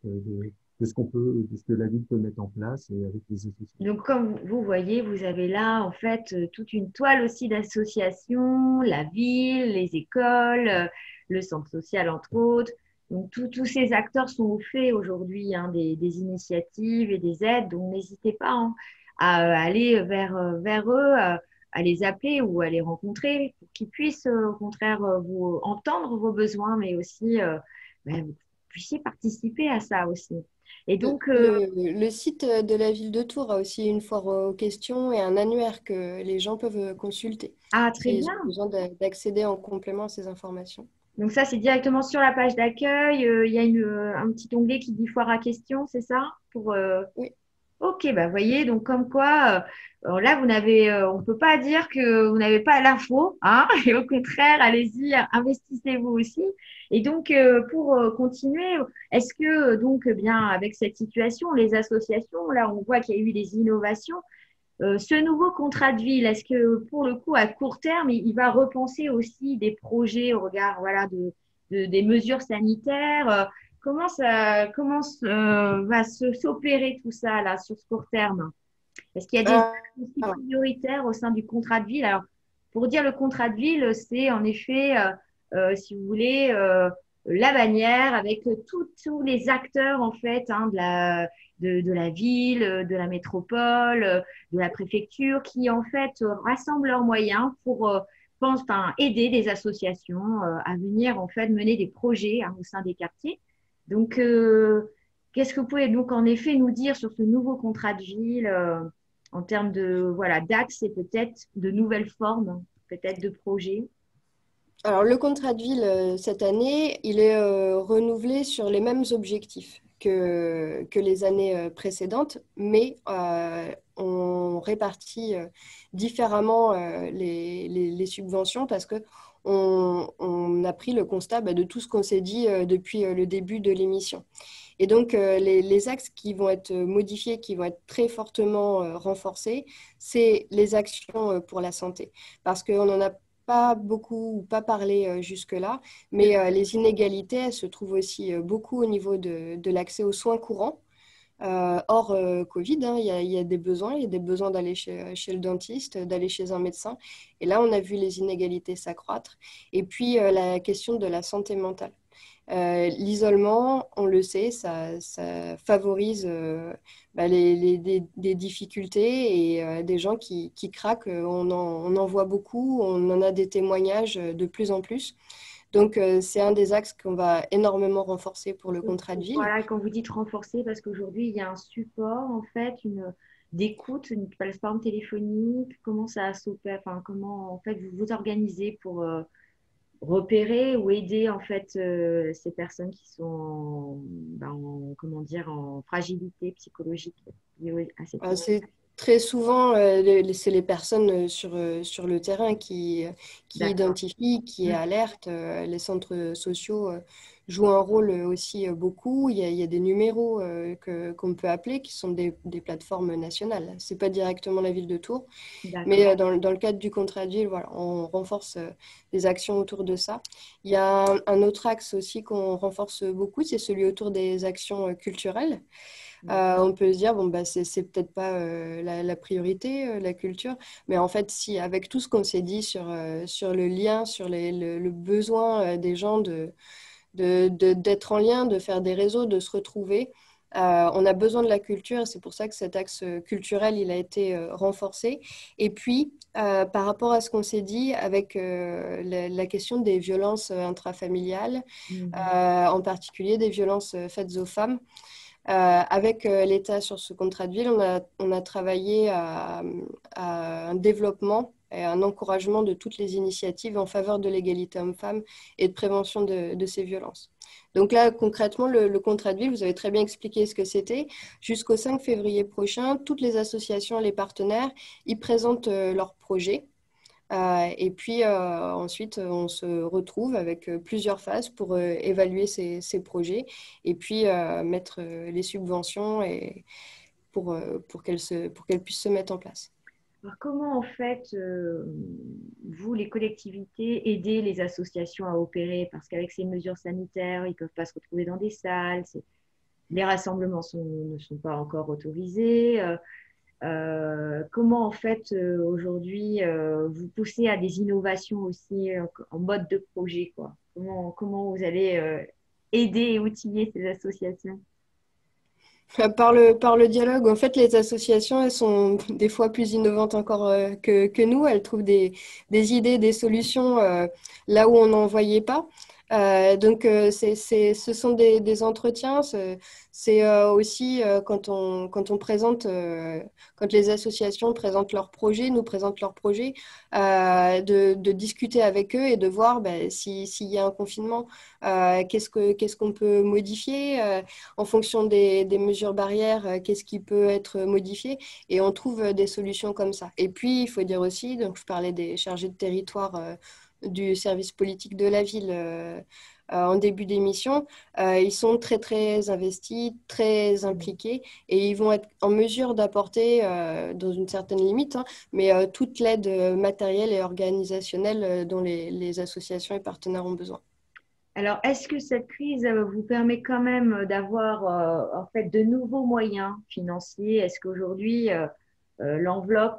de ce que la ville peut mettre en place et avec les associations. Donc, comme vous voyez, vous avez là, en fait, toute une toile aussi d'associations, la ville, les écoles, le centre social, entre autres. Donc, tous ces acteurs sont au fait aujourd'hui hein, des initiatives et des aides. Donc, n'hésitez pas hein, à aller vers eux, à les appeler ou à les rencontrer pour qu'ils puissent, au contraire, vous entendre vos besoins, mais aussi, vous puissiez participer à ça aussi. Et donc, Le site de la ville de Tours a aussi une foire aux questions et un annuaire que les gens peuvent consulter ah, très s'ils bien. ont besoin d'accéder en complément à ces informations. Donc ça, c'est directement sur la page d'accueil. Il y a un petit onglet qui dit foire à questions, c'est ça? Oui. Ok, bah voyez, donc comme quoi, là, on peut pas dire que vous n'avez pas l'info, hein, et au contraire, allez-y, investissez-vous aussi. Et donc, pour continuer, est-ce que, donc, bien, avec cette situation, les associations, là, on voit qu'il y a eu des innovations. Ce nouveau contrat de ville, est-ce que pour le coup, à court terme, il va repenser aussi des projets au regard voilà, des mesures sanitaires va s'opérer tout ça là, sur ce court terme? Est-ce qu'il y a des Euh, axes aussi prioritaires au sein du contrat de ville? Alors, pour dire le contrat de ville, c'est en effet, si vous voulez, la bannière avec tous les acteurs en fait hein, de la ville, de la métropole, de la préfecture, qui en fait rassemblent leurs moyens pour aider des associations à venir en fait mener des projets hein, au sein des quartiers. Donc, qu'est-ce que vous pouvez donc en effet nous dire sur ce nouveau contrat de ville en termes de voilà d'axes et peut-être de nouvelles formes, peut-être de projets? Alors, le contrat de ville, cette année, il est renouvelé sur les mêmes objectifs que les années précédentes, mais on répartit différemment les subventions parce que on a pris le constat de tout ce qu'on s'est dit depuis le début de l'émission. Et donc, les axes qui vont être modifiés, qui vont être très fortement renforcés, c'est les actions pour la santé. Parce qu'on en a pas beaucoup ou pas parlé jusque-là, mais les inégalités, elles se trouvent aussi beaucoup au niveau de l'accès aux soins courants. Hors Covid, hein, il y a des besoins. Il y a des besoins d'aller chez le dentiste, d'aller chez un médecin. Et là, on a vu les inégalités s'accroître. Et puis, la question de la santé mentale. L'isolement, on le sait, ça favorise des difficultés et des gens qui craquent. On en voit beaucoup, on en a des témoignages de plus en plus. Donc, c'est un des axes qu'on va énormément renforcer pour le contrat de ville. Voilà, quand vous dites renforcer, parce qu'aujourd'hui, il y a un support, en fait, d'écoute, une plateforme téléphonique, comment ça s'opère, enfin, comment, en fait, vous vous organisez pour repérer ou aider, en fait, ces personnes qui sont comment dire, en fragilité psychologique liée à cette C'est très souvent, c'est les personnes sur le terrain qui D'accord. identifient, qui alertent. Les centres sociaux joue un rôle aussi beaucoup. Il y a des numéros qu'on peut appeler qui sont des plateformes nationales. Ce n'est pas directement la ville de Tours, mais dans le cadre du contrat de ville, voilà, on renforce des actions autour de ça. Il y a un autre axe aussi qu'on renforce beaucoup, c'est celui autour des actions culturelles. On peut se dire, bon, bah, c'est peut-être pas la priorité, la culture, mais en fait, si, avec tout ce qu'on s'est dit sur le lien, sur le besoin des gens d'être en lien, de faire des réseaux, de se retrouver, on a besoin de la culture, et c'est pour ça que cet axe culturel, il a été renforcé. Et puis, par rapport à ce qu'on s'est dit avec la question des violences intrafamiliales, en particulier des violences faites aux femmes, avec l'État sur ce contrat de ville, on a travaillé à un développement et un encouragement de toutes les initiatives en faveur de l'égalité homme-femme et de prévention de ces violences. Donc là, concrètement, le contrat de ville, vous avez très bien expliqué ce que c'était. Jusqu'au 5 février prochain, toutes les associations et les partenaires, ils présentent leurs projets. Et puis ensuite, on se retrouve avec plusieurs phases pour évaluer ces projets et puis mettre les subventions pour qu'elles puissent se mettre en place. Alors, comment, en fait, vous, les collectivités, aidez les associations à opérer? Parce qu'avec ces mesures sanitaires, ils ne peuvent pas se retrouver dans des salles, les rassemblements ne sont pas encore autorisés. Comment, en fait, aujourd'hui, vous poussez à des innovations aussi en mode de projet, quoi? Comment vous allez aider et outiller ces associations? Par le dialogue, en fait, les associations, elles sont des fois plus innovantes encore que nous. Elles trouvent des idées, des solutions là où on n'en voyait pas. Donc, ce sont des entretiens. C'est aussi quand on présente, quand les associations présentent leurs projets, nous présentent leurs projets, de discuter avec eux et de voir s'il y a un confinement, qu'est-ce qu'on peut modifier en fonction des mesures barrières, qu'est-ce qui peut être modifié. Et on trouve des solutions comme ça. Et puis, il faut dire aussi, donc je parlais des chargés de territoire du service politique de la ville en début d'émission, ils sont très très investis, très impliqués et ils vont être en mesure d'apporter, dans une certaine limite, mais toute l'aide matérielle et organisationnelle dont les associations et partenaires ont besoin. Alors, est-ce que cette crise vous permet quand même d'avoir en fait de nouveaux moyens financiers? Est-ce qu'aujourd'hui l'enveloppe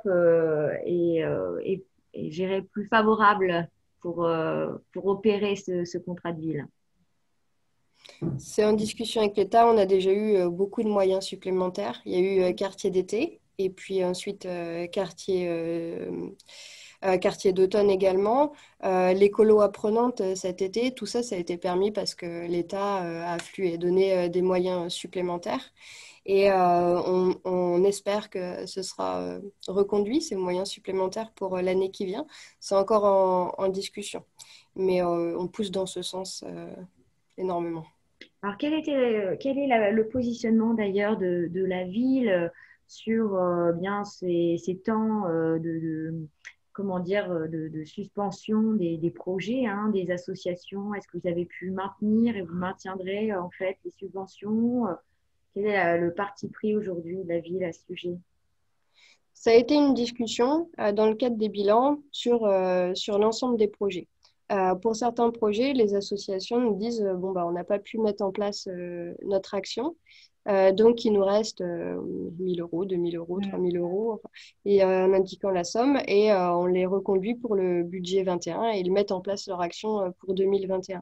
est gérée plus favorable pour opérer ce contrat de ville? C'est en discussion avec l'État. On a déjà eu beaucoup de moyens supplémentaires. Il y a eu quartier d'été et puis ensuite quartier d'automne également. Les colos apprenantes cet été, tout ça, ça a été permis parce que l'État a afflué et donné des moyens supplémentaires. Et on espère que ce sera reconduit, ces moyens supplémentaires pour l'année qui vient. C'est encore en discussion, mais on pousse dans ce sens énormément. Alors, quel est le positionnement d'ailleurs de la ville sur bien ces temps comment dire, de suspension des projets, des associations? Est-ce que vous avez pu maintenir et vous maintiendrez en fait les subventions? Quel est le parti pris aujourd'hui de la ville à ce sujet? Ça a été une discussion dans le cadre des bilans sur l'ensemble des projets. Pour certains projets, les associations nous disent on n'a pas pu mettre en place notre action, donc il nous reste 1 000 euros, 2 000 euros, 3 000 euros, et en indiquant la somme, et on les reconduit pour le budget 21 et ils mettent en place leur action pour 2021.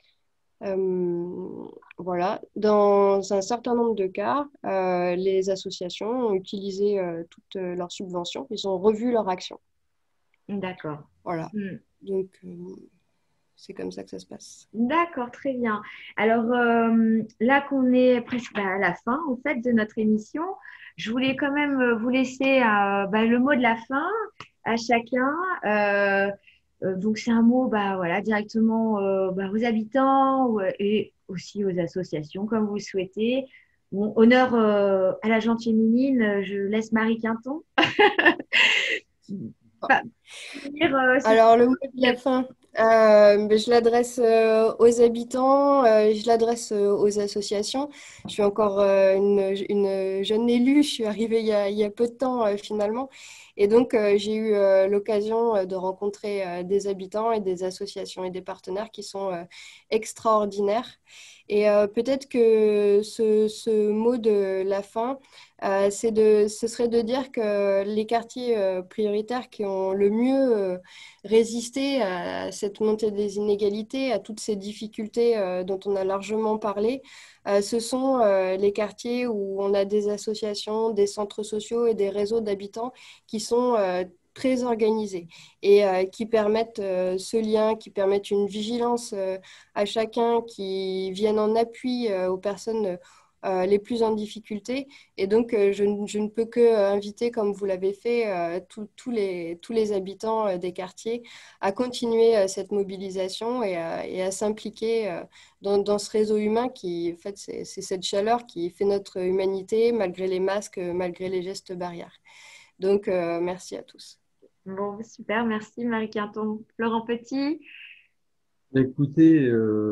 Voilà. Dans un certain nombre de cas, les associations ont utilisé toutes leurs subventions, ils ont revu leur action. D'accord. Voilà. Donc, c'est comme ça que ça se passe. D'accord, très bien. Alors, là qu'on est presque à la fin, en fait, de notre émission, je voulais quand même vous laisser le mot de la fin à chacun. Donc, c'est un mot voilà, directement aux habitants et aussi aux associations, comme vous le souhaitez. Bon, honneur à la gente féminine, je laisse Marie Quinton. Alors, le mot de la fin. Je l'adresse aux habitants, je l'adresse aux associations. Je suis encore une jeune élue, je suis arrivée il y a peu de temps finalement. Et donc, j'ai eu l'occasion de rencontrer des habitants et des associations et des partenaires qui sont extraordinaires. Et peut-être que ce mot de la fin, ce serait de dire que les quartiers prioritaires qui ont le mieux résisté à cette montée des inégalités, à toutes ces difficultés dont on a largement parlé, ce sont les quartiers où on a des associations, des centres sociaux et des réseaux d'habitants qui sont très organisés et qui permettent ce lien, qui permettent une vigilance à chacun, qui viennent en appui aux personnes les plus en difficulté. Et donc, je ne peux que inviter, comme vous l'avez fait, tous les habitants des quartiers à continuer cette mobilisation et à s'impliquer dans ce réseau humain qui, en fait, c'est cette chaleur qui fait notre humanité, malgré les masques, malgré les gestes barrières. Donc, merci à tous. Bon, super, merci Marie Quinton. Florent Petit. Écoutez,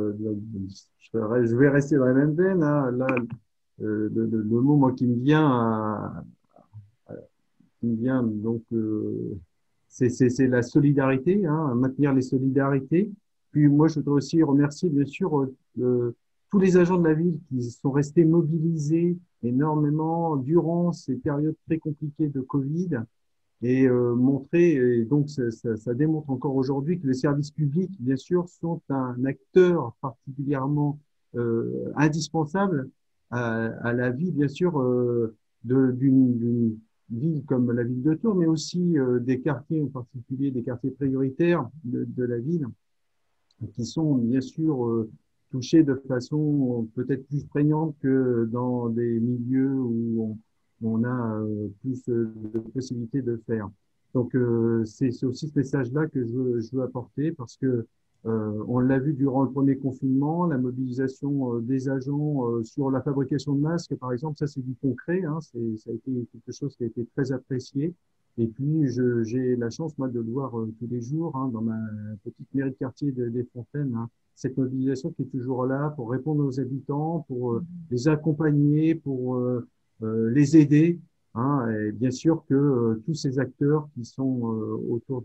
je vais rester dans la même veine, hein. Là, le mot moi, qui me vient donc, c'est la solidarité, hein, maintenir les solidarités. Puis moi, je voudrais aussi remercier, bien sûr, tous les agents de la ville qui sont restés mobilisés énormément durant ces périodes très compliquées de Covid et montrer, et donc ça démontre encore aujourd'hui que les services publics, bien sûr, sont un acteur particulièrement indispensable à la vie, bien sûr, d'une ville comme la ville de Tours, mais aussi des quartiers, en particulier des quartiers prioritaires de la ville, qui sont bien sûr touchés de façon peut-être plus prégnante que dans des milieux où on a plus de possibilités de faire. Donc c'est aussi ce message-là que je veux apporter parce que on l'a vu durant le premier confinement, la mobilisation des agents sur la fabrication de masques, par exemple, ça c'est du concret, hein, ça a été quelque chose qui a été très apprécié. Et puis j'ai la chance moi de le voir tous les jours hein, dans ma petite mairie de quartier des Fontaines, hein, cette mobilisation qui est toujours là pour répondre aux habitants, pour les accompagner, pour les aider. Hein, et bien sûr que tous ces acteurs qui sont autour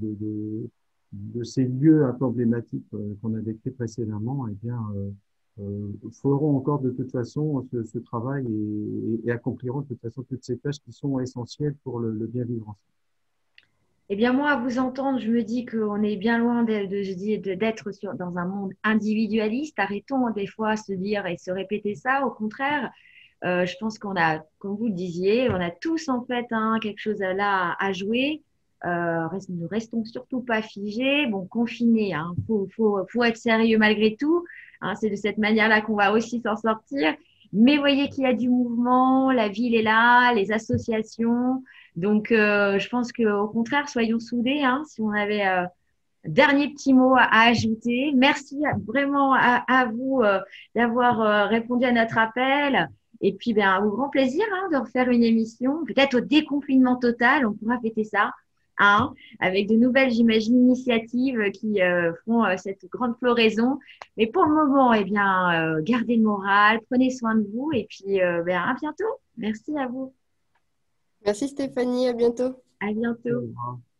de ces lieux un peu emblématiques qu'on a décrits précédemment, eh bien, feront encore de toute façon ce travail et accompliront de toute façon toutes ces tâches qui sont essentielles pour le bien vivre ensemble. Eh bien, moi, à vous entendre, je me dis qu'on est bien loin d'être dans un monde individualiste. Arrêtons des fois à se dire et se répéter ça. Au contraire, je pense qu'on a, comme vous le disiez, on a tous en fait quelque chose là à jouer. Ne restons surtout pas figés. Bon, confinés, faut être sérieux malgré tout. Hein, c'est de cette manière-là qu'on va aussi s'en sortir. Mais voyez qu'il y a du mouvement, la ville est là, les associations. Donc, je pense qu'au contraire, soyons soudés. Hein, si on avait dernier petit mot à ajouter. Merci vraiment à vous d'avoir répondu à notre appel. Et puis, ben, au grand plaisir de refaire une émission. Peut-être au déconfinement total, on pourra fêter ça. Hein, avec de nouvelles, j'imagine, initiatives qui feront cette grande floraison. Mais pour le moment, eh bien, gardez le moral, prenez soin de vous et puis à bientôt. Merci à vous. Merci Stéphanie, à bientôt. À bientôt.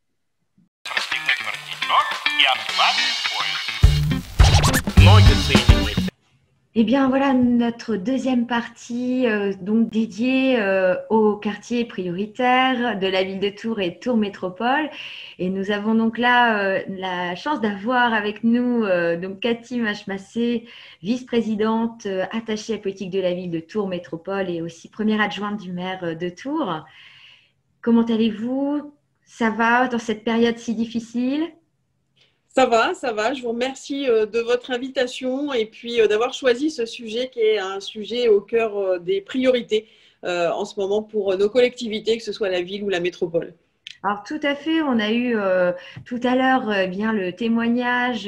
Eh bien, voilà notre deuxième partie donc dédiée au quartier prioritaire de la ville de Tours et Tours Métropole. Et nous avons donc là la chance d'avoir avec nous donc Cathy Machmassé, vice-présidente attachée à la politique de la ville de Tours Métropole et aussi première adjointe du maire de Tours. Comment allez-vous? Ça va dans cette période si difficile? Ça va. Je vous remercie de votre invitation et puis d'avoir choisi ce sujet qui est un sujet au cœur des priorités en ce moment pour nos collectivités, que ce soit la ville ou la métropole. Alors tout à fait, on a eu tout à l'heure bien le témoignage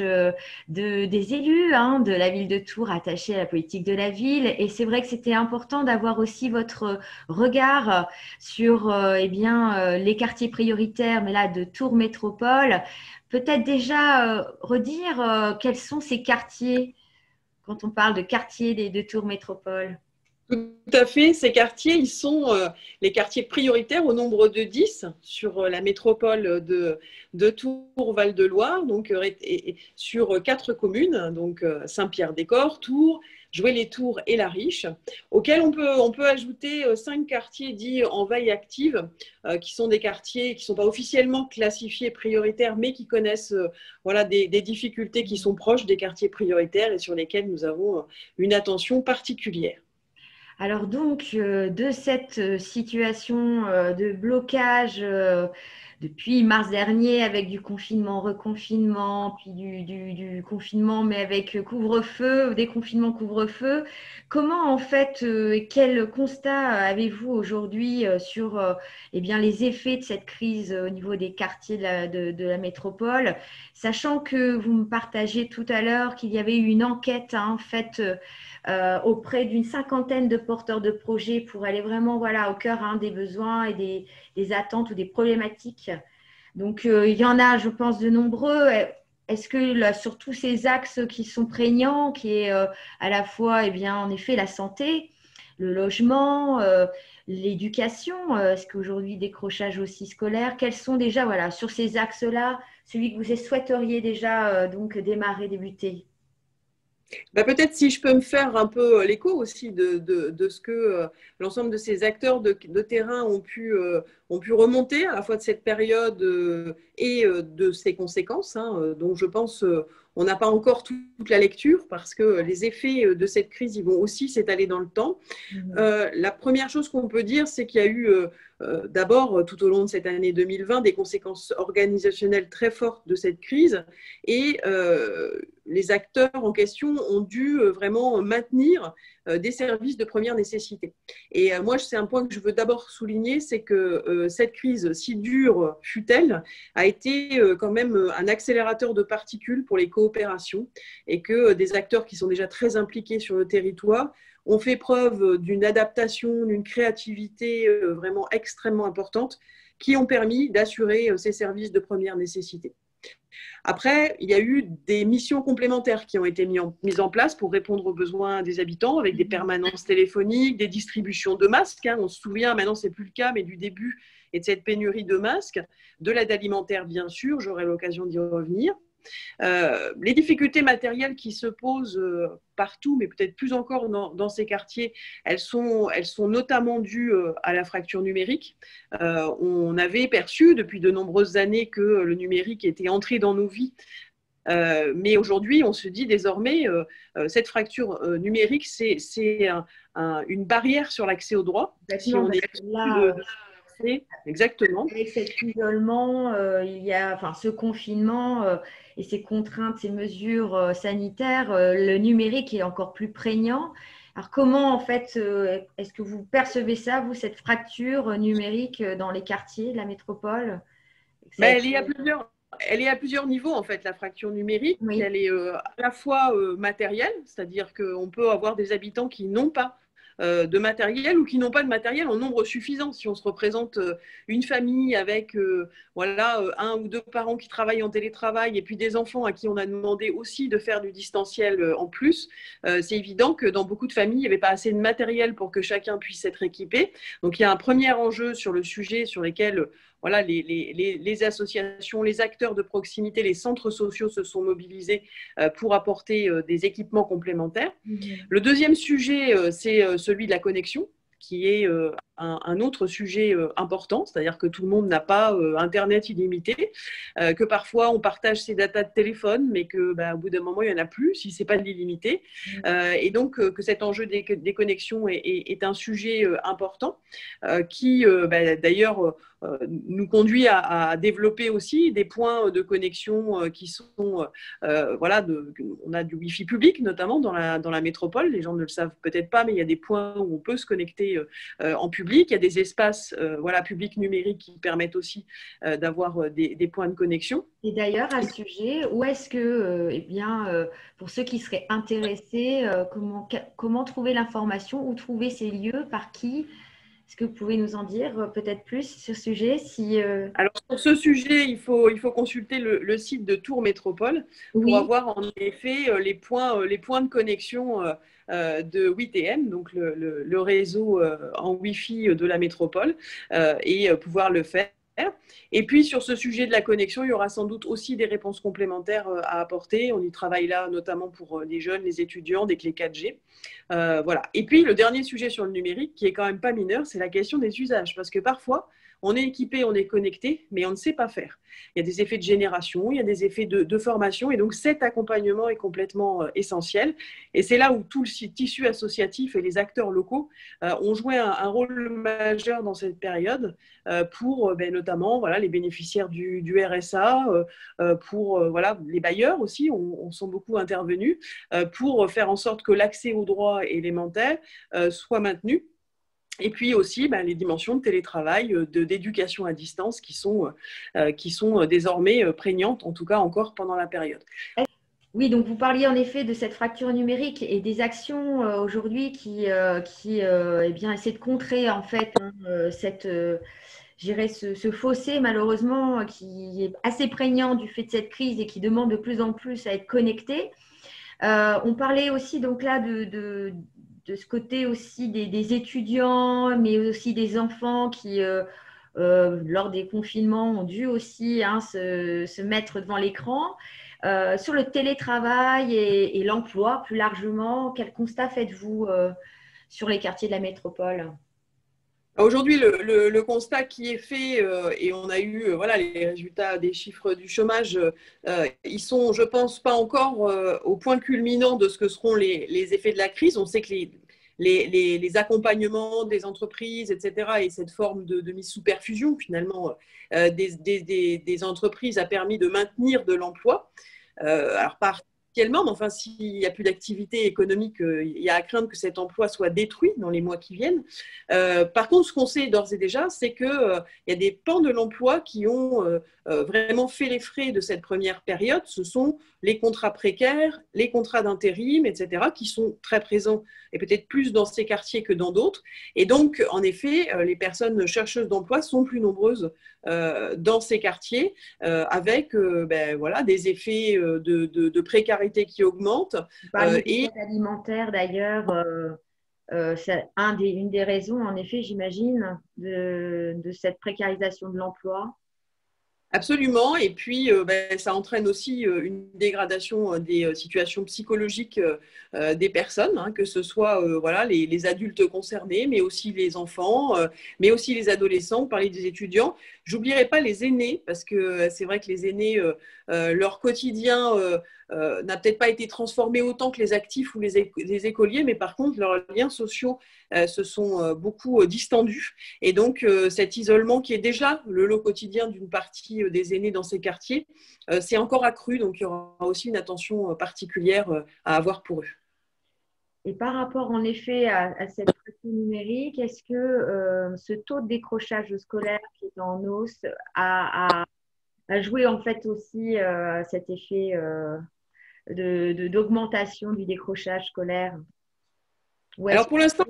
des élus hein, de la ville de Tours attachés à la politique de la ville. Et c'est vrai que c'était important d'avoir aussi votre regard sur eh bien, les quartiers prioritaires, mais là de Tours Métropole. Peut-être déjà redire quels sont ces quartiers quand on parle de quartiers de Tours Métropole. Tout à fait. Ces quartiers, ils sont les quartiers prioritaires au nombre de 10 sur la métropole de Tours-Val-de-Loire, donc et sur 4 communes, donc Saint-Pierre-des-Corps, Tours, Joué-les-Tours et La Riche, auxquels on peut ajouter 5 quartiers dits en veille active, qui sont des quartiers qui ne sont pas officiellement classifiés prioritaires, mais qui connaissent voilà, des difficultés qui sont proches des quartiers prioritaires et sur lesquels nous avons une attention particulière. Alors donc, de cette situation de blocage depuis mars dernier avec du confinement, reconfinement, puis du confinement mais avec couvre-feu, déconfinement, couvre-feu, comment en fait, quel constat avez-vous aujourd'hui sur eh bien, les effets de cette crise au niveau des quartiers de la métropole, sachant que vous me partagez tout à l'heure qu'il y avait eu une enquête hein, faite auprès d'une cinquantaine de porteurs de projets pour aller vraiment voilà, au cœur hein, des besoins et des attentes ou des problématiques. Donc, il y en a, je pense, de nombreux. Est-ce que là, sur tous ces axes qui sont prégnants, qui est à la fois, eh bien, en effet, la santé, le logement, l'éducation, est-ce qu'aujourd'hui, décrochage aussi scolaire, quels sont déjà, voilà, sur ces axes-là, celui que vous souhaiteriez déjà donc démarrer, débuter? Bah, peut-être si je peux me faire un peu l'écho aussi de ce que l'ensemble de ces acteurs de terrain ont pu remonter à la fois de cette période et de ses conséquences, hein, dont je pense on n'a pas encore toute la lecture parce que les effets de cette crise ils vont aussi s'étaler dans le temps. La première chose qu'on peut dire, c'est qu'il y a eu d'abord tout au long de cette année 2020 des conséquences organisationnelles très fortes de cette crise et les acteurs en question ont dû vraiment maintenir des services de première nécessité. Et moi, c'est un point que je veux d'abord souligner, c'est que cette crise, si dure fut-elle, a été quand même un accélérateur de particules pour les coopérations et que des acteurs qui sont déjà très impliqués sur le territoire ont fait preuve d'une adaptation, d'une créativité vraiment extrêmement importante qui ont permis d'assurer ces services de première nécessité. Après, il y a eu des missions complémentaires qui ont été mises en place pour répondre aux besoins des habitants avec des permanences téléphoniques, des distributions de masques. On se souvient, maintenant ce n'est plus le cas, mais du début et de cette pénurie de masques, de l'aide alimentaire bien sûr, j'aurai l'occasion d'y revenir. Les difficultés matérielles qui se posent partout, mais peut-être plus encore dans ces quartiers, elles sont notamment dues à la fracture numérique. On avait perçu depuis de nombreuses années que le numérique était entré dans nos vies. Mais aujourd'hui, on se dit désormais, cette fracture numérique, c'est une barrière sur l'accès aux droits. Si on est exactement. Avec cet isolement, il y a enfin, ce confinement et ces contraintes, ces mesures sanitaires, le numérique est encore plus prégnant. Alors comment en fait, est-ce que vous percevez ça, vous, cette fracture numérique dans les quartiers de la métropole? Elle est à plusieurs niveaux en fait, la fracture numérique. Oui. Elle est à la fois matérielle, c'est-à-dire qu'on peut avoir des habitants qui n'ont pas de matériel ou qui n'ont pas de matériel en nombre suffisant. Si on se représente une famille avec voilà, un ou deux parents qui travaillent en télétravail et puis des enfants à qui on a demandé aussi de faire du distanciel en plus, c'est évident que dans beaucoup de familles, il n'y avait pas assez de matériel pour que chacun puisse être équipé. Donc il y a un premier enjeu sur le sujet sur lesquels voilà, les associations, les acteurs de proximité, les centres sociaux se sont mobilisés pour apporter des équipements complémentaires. Le deuxième sujet, c'est celui de la connexion, qui est un autre sujet important, c'est-à-dire que tout le monde n'a pas Internet illimité, que parfois on partage ses datas de téléphone, mais qu'au bout d'un moment, il n'y en a plus si ce n'est pas de l'illimité. Et donc, que cet enjeu des connexions est un sujet important qui, d'ailleurs, nous conduit à développer aussi des points de connexion qui sont, voilà, on a du Wi-Fi public, notamment dans la métropole. Les gens ne le savent peut-être pas, mais il y a des points où on peut se connecter en public. public. Il y a des espaces voilà, publics numériques qui permettent aussi d'avoir des points de connexion. Et d'ailleurs, à ce sujet, où est-ce que, eh bien, pour ceux qui seraient intéressés, comment trouver l'information, où trouver ces lieux, par qui? Est-ce que vous pouvez nous en dire peut-être plus sur ce sujet Alors, sur ce sujet, il faut consulter le site de Tours Métropole pour avoir en effet les points de connexion de WITM, donc le réseau en Wi-Fi de la métropole, et pouvoir le faire. Et puis, sur ce sujet de la connexion, il y aura sans doute aussi des réponses complémentaires à apporter. On y travaille là, notamment pour les jeunes, les étudiants, des clés 4G. Voilà. Et puis, le dernier sujet sur le numérique, qui est quand même pas mineur, c'est la question des usages. Parce que parfois, on est équipé, on est connecté, mais on ne sait pas faire. Il y a des effets de génération, il y a des effets de formation, et donc cet accompagnement est complètement essentiel. Et c'est là où tout le tissu associatif et les acteurs locaux ont joué un rôle majeur dans cette période pour notamment voilà, les bénéficiaires du RSA, pour voilà, les bailleurs aussi, on sont beaucoup intervenus, pour faire en sorte que l'accès aux droits élémentaires soit maintenu. Et puis aussi les dimensions de télétravail, d'éducation à distance qui sont désormais prégnantes, en tout cas encore pendant la période. Oui, donc vous parliez en effet de cette fracture numérique et des actions aujourd'hui qui eh bien, essaient de contrer en fait ce fossé malheureusement qui est assez prégnant du fait de cette crise et qui demande de plus en plus à être connecté. On parlait aussi donc là de ce côté aussi des étudiants, mais aussi des enfants qui, lors des confinements, ont dû aussi se mettre devant l'écran. Sur le télétravail et l'emploi, plus largement, quel constat faites-vous sur les quartiers de la métropole ? Aujourd'hui, le constat qui est fait, et on a eu voilà, les résultats des chiffres du chômage, ils sont, je pense, pas encore au point culminant de ce que seront les effets de la crise. On sait que les accompagnements des entreprises, etc., et cette forme de mise sous perfusion, finalement, des entreprises a permis de maintenir de l'emploi. Alors, partiellement, mais enfin, s'il n'y a plus d'activité économique, il y a à craindre que cet emploi soit détruit dans les mois qui viennent. Par contre, ce qu'on sait d'ores et déjà, c'est qu'il y a des pans de l'emploi qui ont vraiment fait les frais de cette première période. Ce sont les contrats précaires, les contrats d'intérim, etc., qui sont très présents et peut-être plus dans ces quartiers que dans d'autres. Et donc, en effet, les personnes chercheuses d'emploi sont plus nombreuses dans ces quartiers avec voilà, des effets de précarité qui augmentent. Et alimentaire d'ailleurs, c'est une des raisons, en effet, j'imagine, de cette précarisation de l'emploi. Absolument, et puis ça entraîne aussi une dégradation des situations psychologiques des personnes, hein, que ce soit voilà, les adultes concernés, mais aussi les enfants, mais aussi les adolescents. Vous parlez des étudiants. J'oublierai pas les aînés, parce que c'est vrai que les aînés, leur quotidien n'a peut-être pas été transformé autant que les actifs ou les écoliers, mais par contre, leurs liens sociaux se sont beaucoup distendus. Et donc, cet isolement qui est déjà le lot quotidien d'une partie des aînés dans ces quartiers, c'est encore accru. Donc, il y aura aussi une attention particulière à avoir pour eux. Et par rapport, en effet, à cette pression numérique, est-ce que ce taux de décrochage scolaire qui est en hausse a joué en fait aussi cet effet d'augmentation du décrochage scolaire? Alors pour l'instant,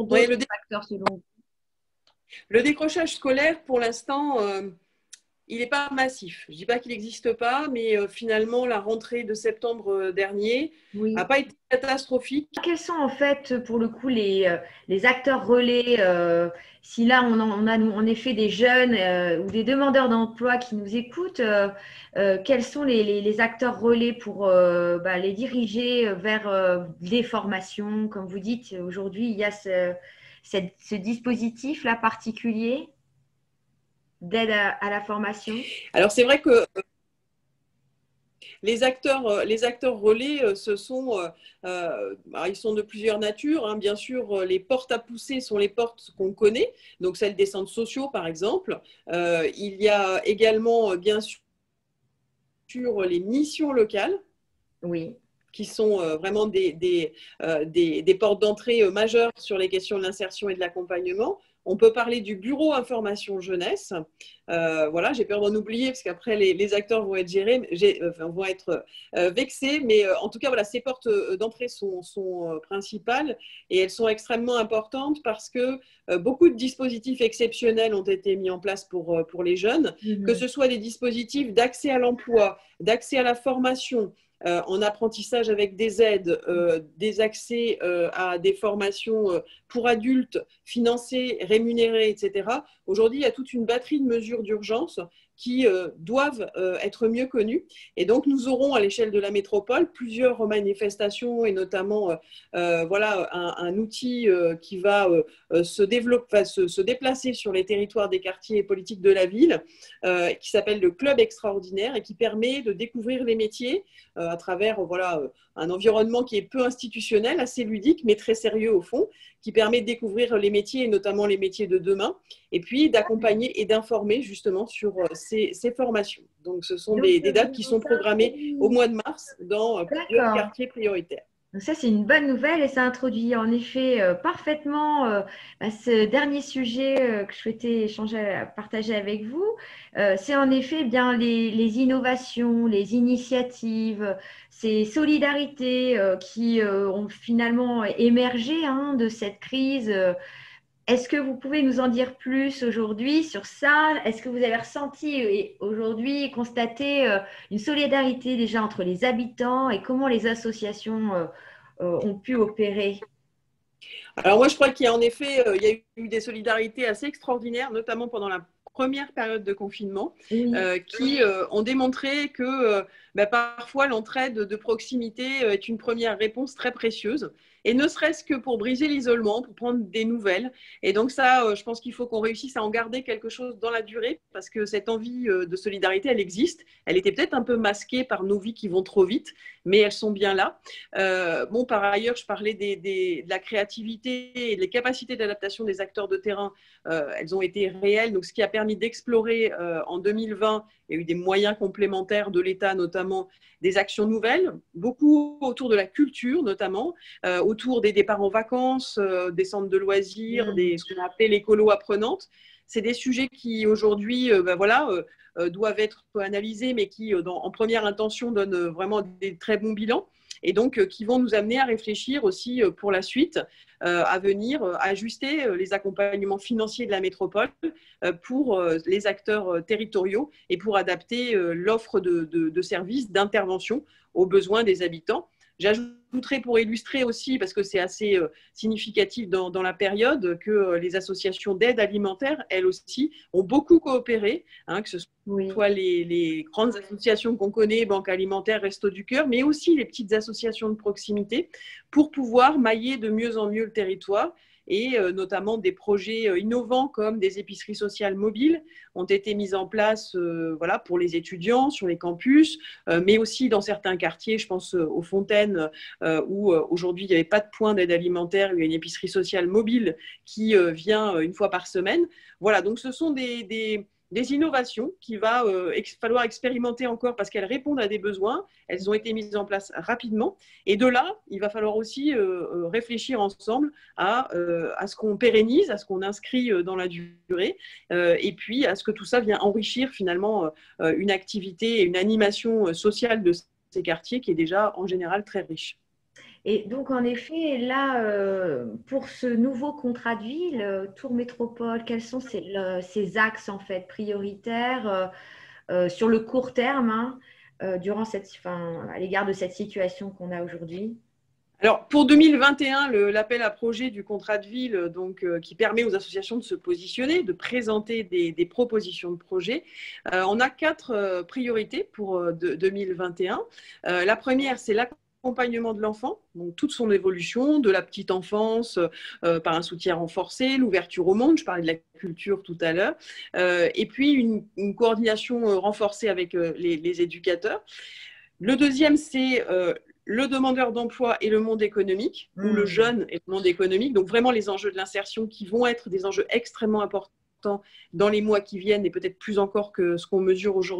le décrochage scolaire, pour l'instant, il n'est pas massif. Je ne dis pas qu'il n'existe pas, mais finalement, la rentrée de septembre dernier n'a pas été catastrophique. Quels sont en fait, pour le coup, les acteurs relais si là, on a en effet des jeunes ou des demandeurs d'emploi qui nous écoutent, quels sont les acteurs relais pour les diriger vers des formations? Comme vous dites, aujourd'hui, il y a ce dispositif-là particulier d'aide à la formation. Alors, c'est vrai que les acteurs relais, ce sont, ils sont de plusieurs natures. Hein. Bien sûr, les portes à pousser sont les portes qu'on connaît, donc celles des centres sociaux, par exemple. Il y a également, bien sûr, les missions locales. Oui. Qui sont vraiment des portes d'entrée majeures sur les questions de l'insertion et de l'accompagnement. On peut parler du bureau information jeunesse. Voilà, j'ai peur d'en oublier parce qu'après les acteurs vont être vont être vexés, mais en tout cas, voilà, ces portes d'entrée sont principales et elles sont extrêmement importantes parce que beaucoup de dispositifs exceptionnels ont été mis en place pour les jeunes, que ce soit des dispositifs d'accès à l'emploi, d'accès à la formation, en apprentissage avec des aides, des accès à des formations pour adultes financées, rémunérées, etc. Aujourd'hui, il y a toute une batterie de mesures d'urgence qui doivent être mieux connues. Et donc, nous aurons à l'échelle de la métropole plusieurs manifestations et notamment voilà, un outil qui va se déplacer sur les territoires des quartiers politiques de la ville, qui s'appelle le Club Extraordinaire et qui permet de découvrir les métiers à travers voilà, un environnement qui est peu institutionnel, assez ludique, mais très sérieux au fond, qui permet de découvrir les métiers et notamment les métiers de demain, et puis d'accompagner et d'informer justement sur ces formations. Donc, ce sont des dates qui sont programmées au mois de mars dans plusieurs quartiers prioritaires. Donc ça, c'est une bonne nouvelle et ça introduit en effet parfaitement ce dernier sujet que je souhaitais partager avec vous. C'est en effet bien les innovations, les initiatives, ces solidarités qui ont finalement émergé de cette crise. Est-ce que vous pouvez nous en dire plus aujourd'hui sur ça? Est-ce que vous avez ressenti aujourd'hui, constaté une solidarité déjà entre les habitants et comment les associations ont pu opérer? Alors moi, je crois qu'il y a en effet il y a eu des solidarités assez extraordinaires, notamment pendant la première période de confinement, qui ont démontré que parfois l'entraide de proximité est une première réponse très précieuse. Et ne serait-ce que pour briser l'isolement, pour prendre des nouvelles. Et donc ça, je pense qu'il faut qu'on réussisse à en garder quelque chose dans la durée, parce que cette envie de solidarité, elle existe. Elle était peut-être un peu masquée par nos vies qui vont trop vite, mais elles sont bien là. Bon, par ailleurs, je parlais de la créativité et des capacités d'adaptation des acteurs de terrain. Elles ont été réelles, donc ce qui a permis d'explorer en 2020, il y a eu des moyens complémentaires de l'État, notamment des actions nouvelles, beaucoup autour de la culture, notamment, autour des départs en vacances, des centres de loisirs, ce qu'on appelle les colos apprenantes. C'est des sujets qui, aujourd'hui, doivent être analysés, mais qui, en première intention, donnent vraiment des très bons bilans. Et donc qui vont nous amener à réfléchir aussi pour la suite, à venir ajuster les accompagnements financiers de la métropole pour les acteurs territoriaux et pour adapter l'offre de services, d'intervention aux besoins des habitants. J'ajouterai pour illustrer aussi, parce que c'est assez significatif dans la période, que les associations d'aide alimentaire, elles aussi, ont beaucoup coopéré, que ce soit les grandes associations qu'on connaît, Banque alimentaire, Restos du Cœur, mais aussi les petites associations de proximité, pour pouvoir mailler de mieux en mieux le territoire. Et notamment des projets innovants comme des épiceries sociales mobiles ont été mis en place voilà, pour les étudiants sur les campus, mais aussi dans certains quartiers, je pense aux Fontaines, où aujourd'hui il n'y avait pas de point d'aide alimentaire, il y a une épicerie sociale mobile qui vient une fois par semaine. Voilà, donc ce sont des innovations qu'il va falloir expérimenter encore parce qu'elles répondent à des besoins. Elles ont été mises en place rapidement. Et de là, il va falloir aussi réfléchir ensemble à ce qu'on pérennise, à ce qu'on inscrit dans la durée, et puis à ce que tout ça vient enrichir finalement une activité et une animation sociale de ces quartiers qui est déjà en général très riche. Et donc, en effet, là, pour ce nouveau contrat de ville, Tours Métropole, quels sont ces axes en fait prioritaires sur le court terme durant à l'égard de cette situation qu'on a aujourd'hui? Alors, pour 2021, l'appel à projet du contrat de ville, donc, qui permet aux associations de se positionner, de présenter des propositions de projet, on a 4 priorités pour 2021. La première, c'est l'accompagnement de l'enfant, donc toute son évolution, de la petite enfance par un soutien renforcé, l'ouverture au monde, je parlais de la culture tout à l'heure, et puis une coordination renforcée avec les éducateurs. Le deuxième, c'est le demandeur d'emploi et le monde économique, ou le jeune et le monde économique, donc vraiment les enjeux de l'insertion qui vont être des enjeux extrêmement importants dans les mois qui viennent et peut-être plus encore que ce qu'on mesure aujourd'hui.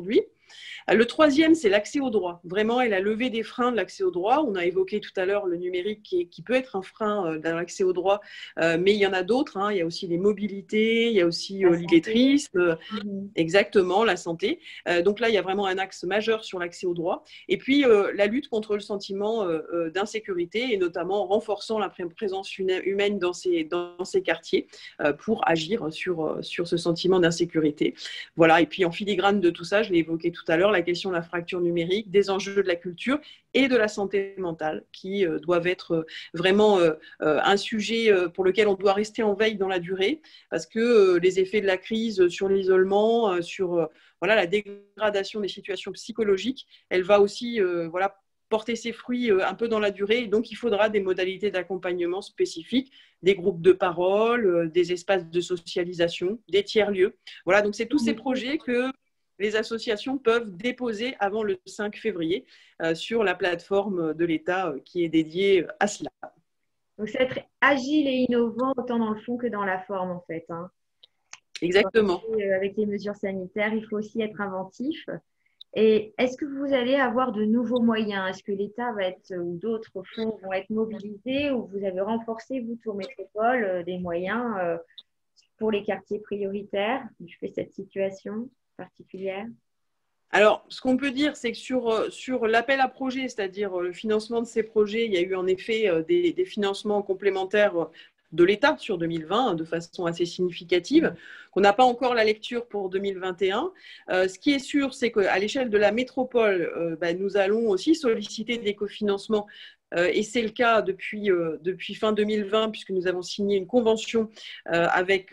Le troisième, c'est l'accès au droit. Vraiment, elle a levé des freins de l'accès au droit. On a évoqué tout à l'heure le numérique qui peut être un frein dans l'accès au droit, mais il y en a d'autres. Hein. Il y a aussi les mobilités, il y a aussi l'illettrisme, exactement, la santé. Donc là, il y a vraiment un axe majeur sur l'accès au droit. Et puis, la lutte contre le sentiment d'insécurité, et notamment en renforçant la présence humaine dans ces quartiers pour agir sur ce sentiment d'insécurité. Voilà. Et puis, en filigrane de tout ça, je l'ai évoqué tout à l'heure, la question de la fracture numérique, des enjeux de la culture et de la santé mentale qui doivent être vraiment un sujet pour lequel on doit rester en veille dans la durée parce que les effets de la crise sur l'isolement, sur la dégradation des situations psychologiques, elle va aussi porter ses fruits un peu dans la durée. Et donc, il faudra des modalités d'accompagnement spécifiques, des groupes de parole, des espaces de socialisation, des tiers-lieux. Voilà, donc c'est tous ces projets que les associations peuvent déposer avant le 5 février sur la plateforme de l'État qui est dédiée à cela. Donc, c'est être agile et innovant autant dans le fond que dans la forme, en fait. Hein. Exactement. Avec les mesures sanitaires, il faut aussi être inventif. Et est-ce que vous allez avoir de nouveaux moyens? Est-ce que l'État va être, ou d'autres fonds vont être mobilisés, ou vous avez renforcé, vous, Tour Métropole, des moyens pour les quartiers prioritaires du fait de cette situation particulière? Alors, ce qu'on peut dire, c'est que sur l'appel à projet, c'est-à-dire le financement de ces projets, il y a eu en effet des financements complémentaires de l'État sur 2020 de façon assez significative, qu'on n'a pas encore la lecture pour 2021. Ce qui est sûr, c'est qu'à l'échelle de la métropole, nous allons aussi solliciter des cofinancements et c'est le cas depuis fin 2020 puisque nous avons signé une convention avec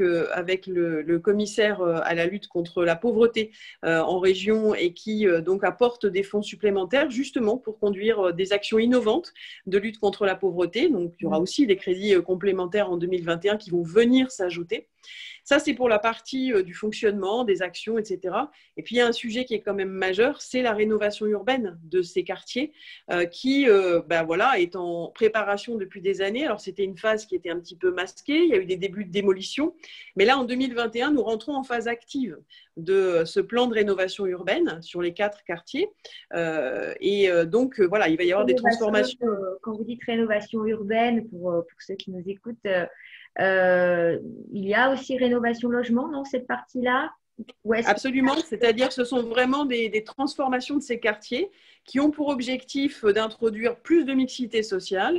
le commissaire à la lutte contre la pauvreté en région et qui donc apporte des fonds supplémentaires justement pour conduire des actions innovantes de lutte contre la pauvreté. Donc il y aura aussi des crédits complémentaires en 2021 qui vont venir s'ajouter. Ça, c'est pour la partie du fonctionnement, des actions, etc. Et puis, il y a un sujet qui est quand même majeur, c'est la rénovation urbaine de ces quartiers qui est en préparation depuis des années. Alors, c'était une phase qui était un petit peu masquée. Il y a eu des débuts de démolition. Mais là, en 2021, nous rentrons en phase active de ce plan de rénovation urbaine sur les 4 quartiers. Donc, il va y avoir des transformations. Quand vous dites rénovation urbaine, pour ceux qui nous écoutent, il y a aussi rénovation logement dans cette partie-là? Absolument, c'est-à-dire ce sont vraiment des transformations de ces quartiers qui ont pour objectif d'introduire plus de mixité sociale,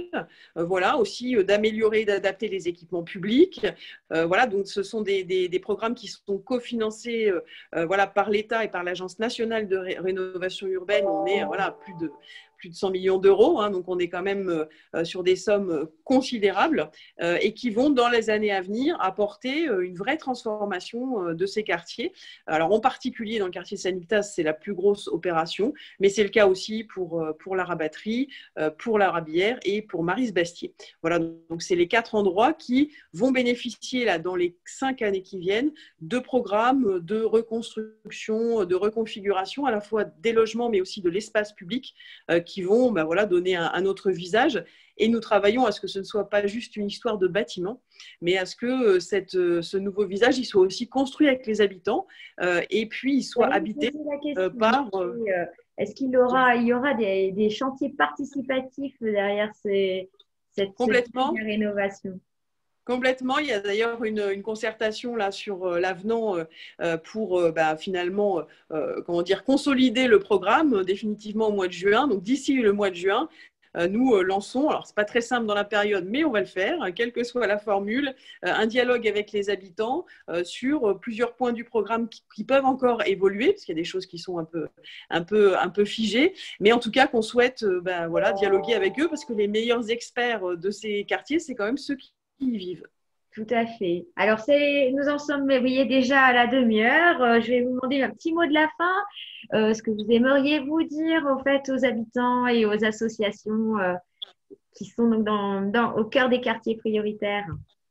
aussi d'améliorer, d'adapter les équipements publics. Donc ce sont des programmes qui sont cofinancés par l'État et par l'Agence nationale de rénovation urbaine. On est plus de 100 millions d'euros, hein, donc on est quand même sur des sommes considérables et qui vont dans les années à venir apporter une vraie transformation de ces quartiers. Alors en particulier dans le quartier Sanitas, c'est la plus grosse opération, mais c'est le cas aussi pour la Rabatterie, pour la Rabière et pour Maryse-Bastier. Voilà, donc c'est les 4 endroits qui vont bénéficier là, dans les 5 années qui viennent de programmes de reconstruction, de reconfiguration à la fois des logements mais aussi de l'espace public qui vont donner un autre visage. Et nous travaillons à ce que ce ne soit pas juste une histoire de bâtiment, mais à ce que ce nouveau visage il soit aussi construit avec les habitants et puis il soit habité par… Est-ce qu'il y aura des chantiers participatifs derrière cette rénovation? Complètement. Il y a d'ailleurs une concertation là sur l'avenant pour finalement consolider le programme définitivement au mois de juin. Donc d'ici le mois de juin, nous lançons, alors c'est pas très simple dans la période, mais on va le faire, quelle que soit la formule, un dialogue avec les habitants sur plusieurs points du programme qui peuvent encore évoluer, parce qu'il y a des choses qui sont un peu figées, mais en tout cas qu'on souhaite dialoguer avec eux, parce que les meilleurs experts de ces quartiers, c'est quand même ceux qui y vivent. Tout à fait. Alors, nous en sommes, vous voyez, déjà à la demi-heure. Je vais vous demander un petit mot de la fin. Ce que vous aimeriez vous dire, au fait, aux habitants et aux associations qui sont donc au cœur des quartiers prioritaires.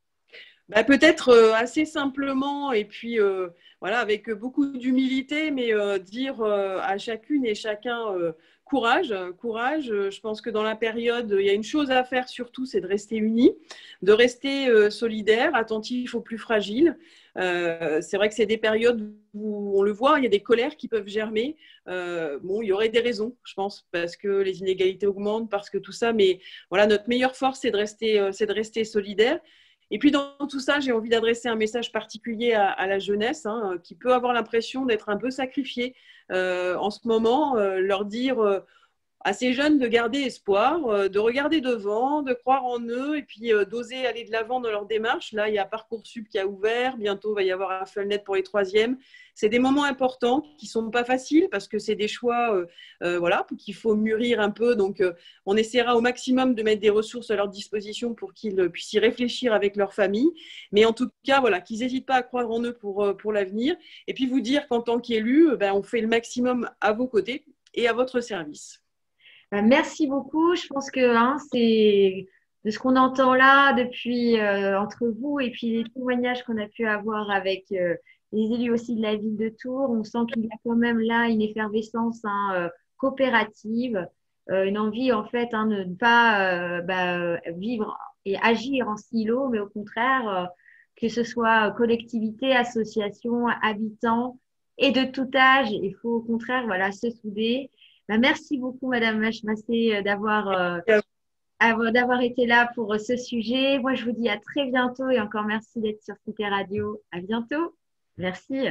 Peut-être assez simplement et puis avec beaucoup d'humilité, mais dire à chacune et chacun courage, courage. Je pense que dans la période, il y a une chose à faire surtout, c'est de rester unis, de rester solidaires, attentifs aux plus fragiles. C'est vrai que c'est des périodes où on le voit, il y a des colères qui peuvent germer. Bon, il y aurait des raisons, je pense, parce que les inégalités augmentent, parce que tout ça. Mais voilà, notre meilleure force, c'est de rester solidaire. Et puis dans tout ça, j'ai envie d'adresser un message particulier à la jeunesse, hein, qui peut avoir l'impression d'être un peu sacrifiée en ce moment, leur dire à ces jeunes de garder espoir, de regarder devant, de croire en eux et puis d'oser aller de l'avant dans leur démarche. Là, il y a Parcoursup qui a ouvert, bientôt il va y avoir un Affelnet pour les troisièmes. C'est des moments importants qui ne sont pas faciles parce que c'est des choix voilà, qu'il faut mûrir un peu. Donc, on essaiera au maximum de mettre des ressources à leur disposition pour qu'ils puissent y réfléchir avec leur famille. Mais en tout cas, voilà, qu'ils n'hésitent pas à croire en eux pour l'avenir. Et puis vous dire qu'en tant qu'élu, on fait le maximum à vos côtés et à votre service. Merci beaucoup. Je pense que c'est de ce qu'on entend là depuis entre vous et puis les témoignages qu'on a pu avoir avec les élus aussi de la ville de Tours, on sent qu'il y a quand même là une effervescence coopérative, une envie en fait de ne pas vivre et agir en silo, mais au contraire que ce soit collectivité, association, habitants et de tout âge, il faut au contraire voilà se souder. Merci beaucoup, Madame Machmassé, d'avoir été là pour ce sujet. Moi, je vous dis à très bientôt et encore merci d'être sur Cité Radio. À bientôt. Merci.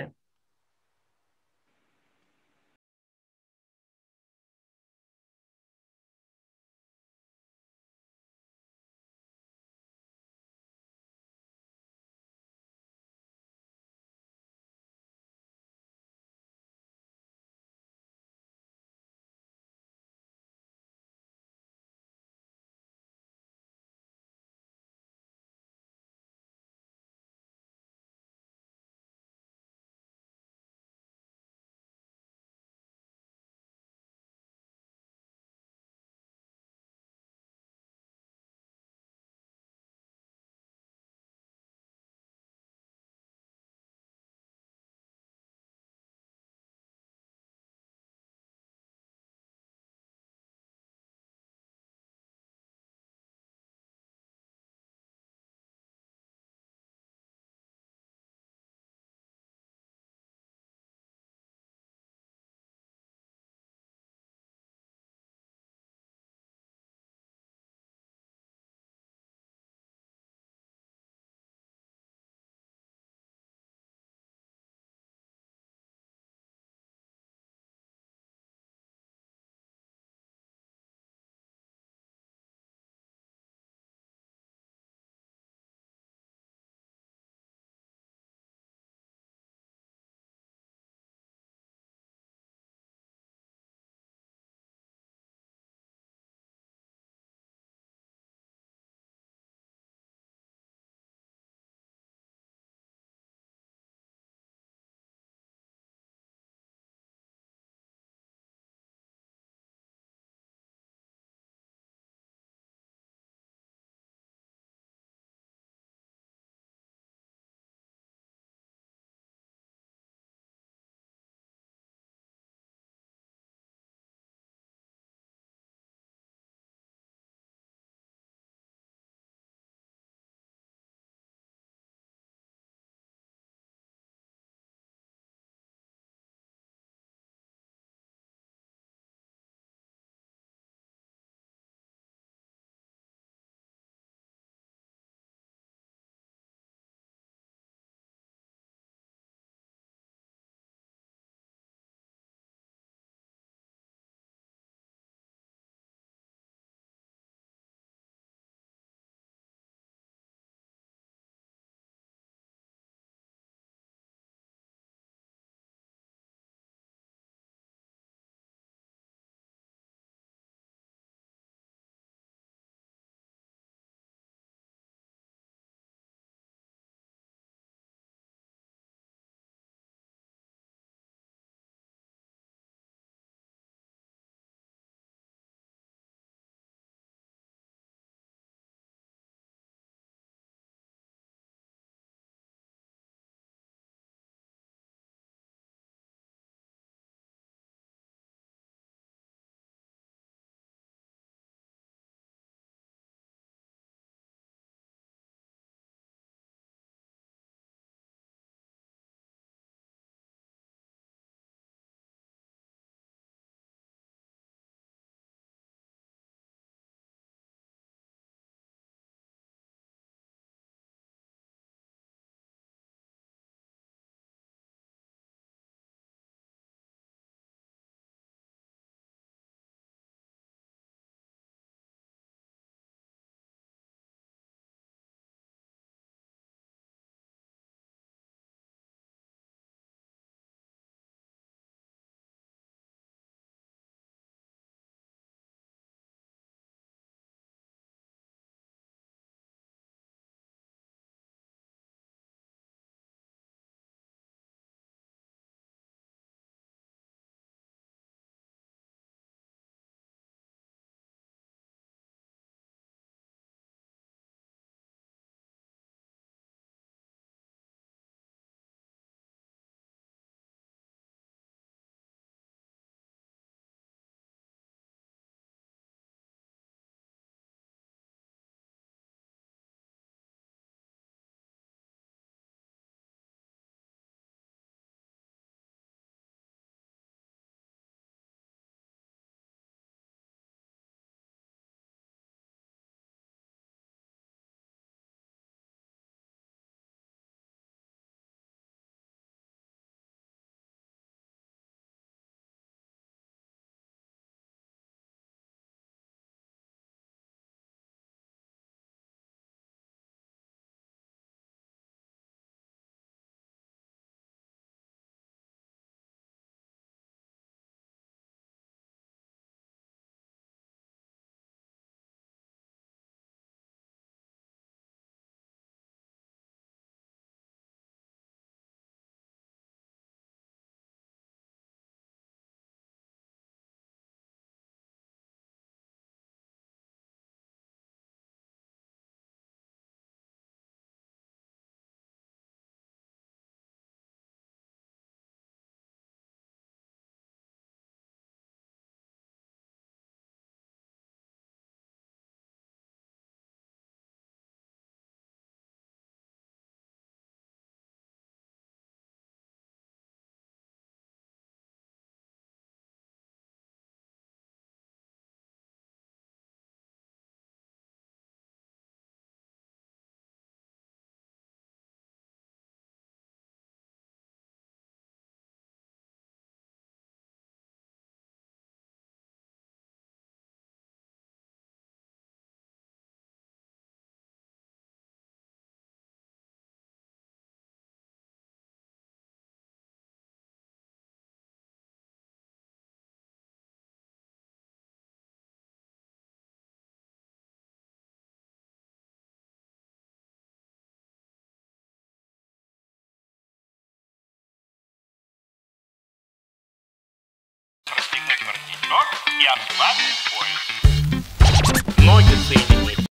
y a pas de point.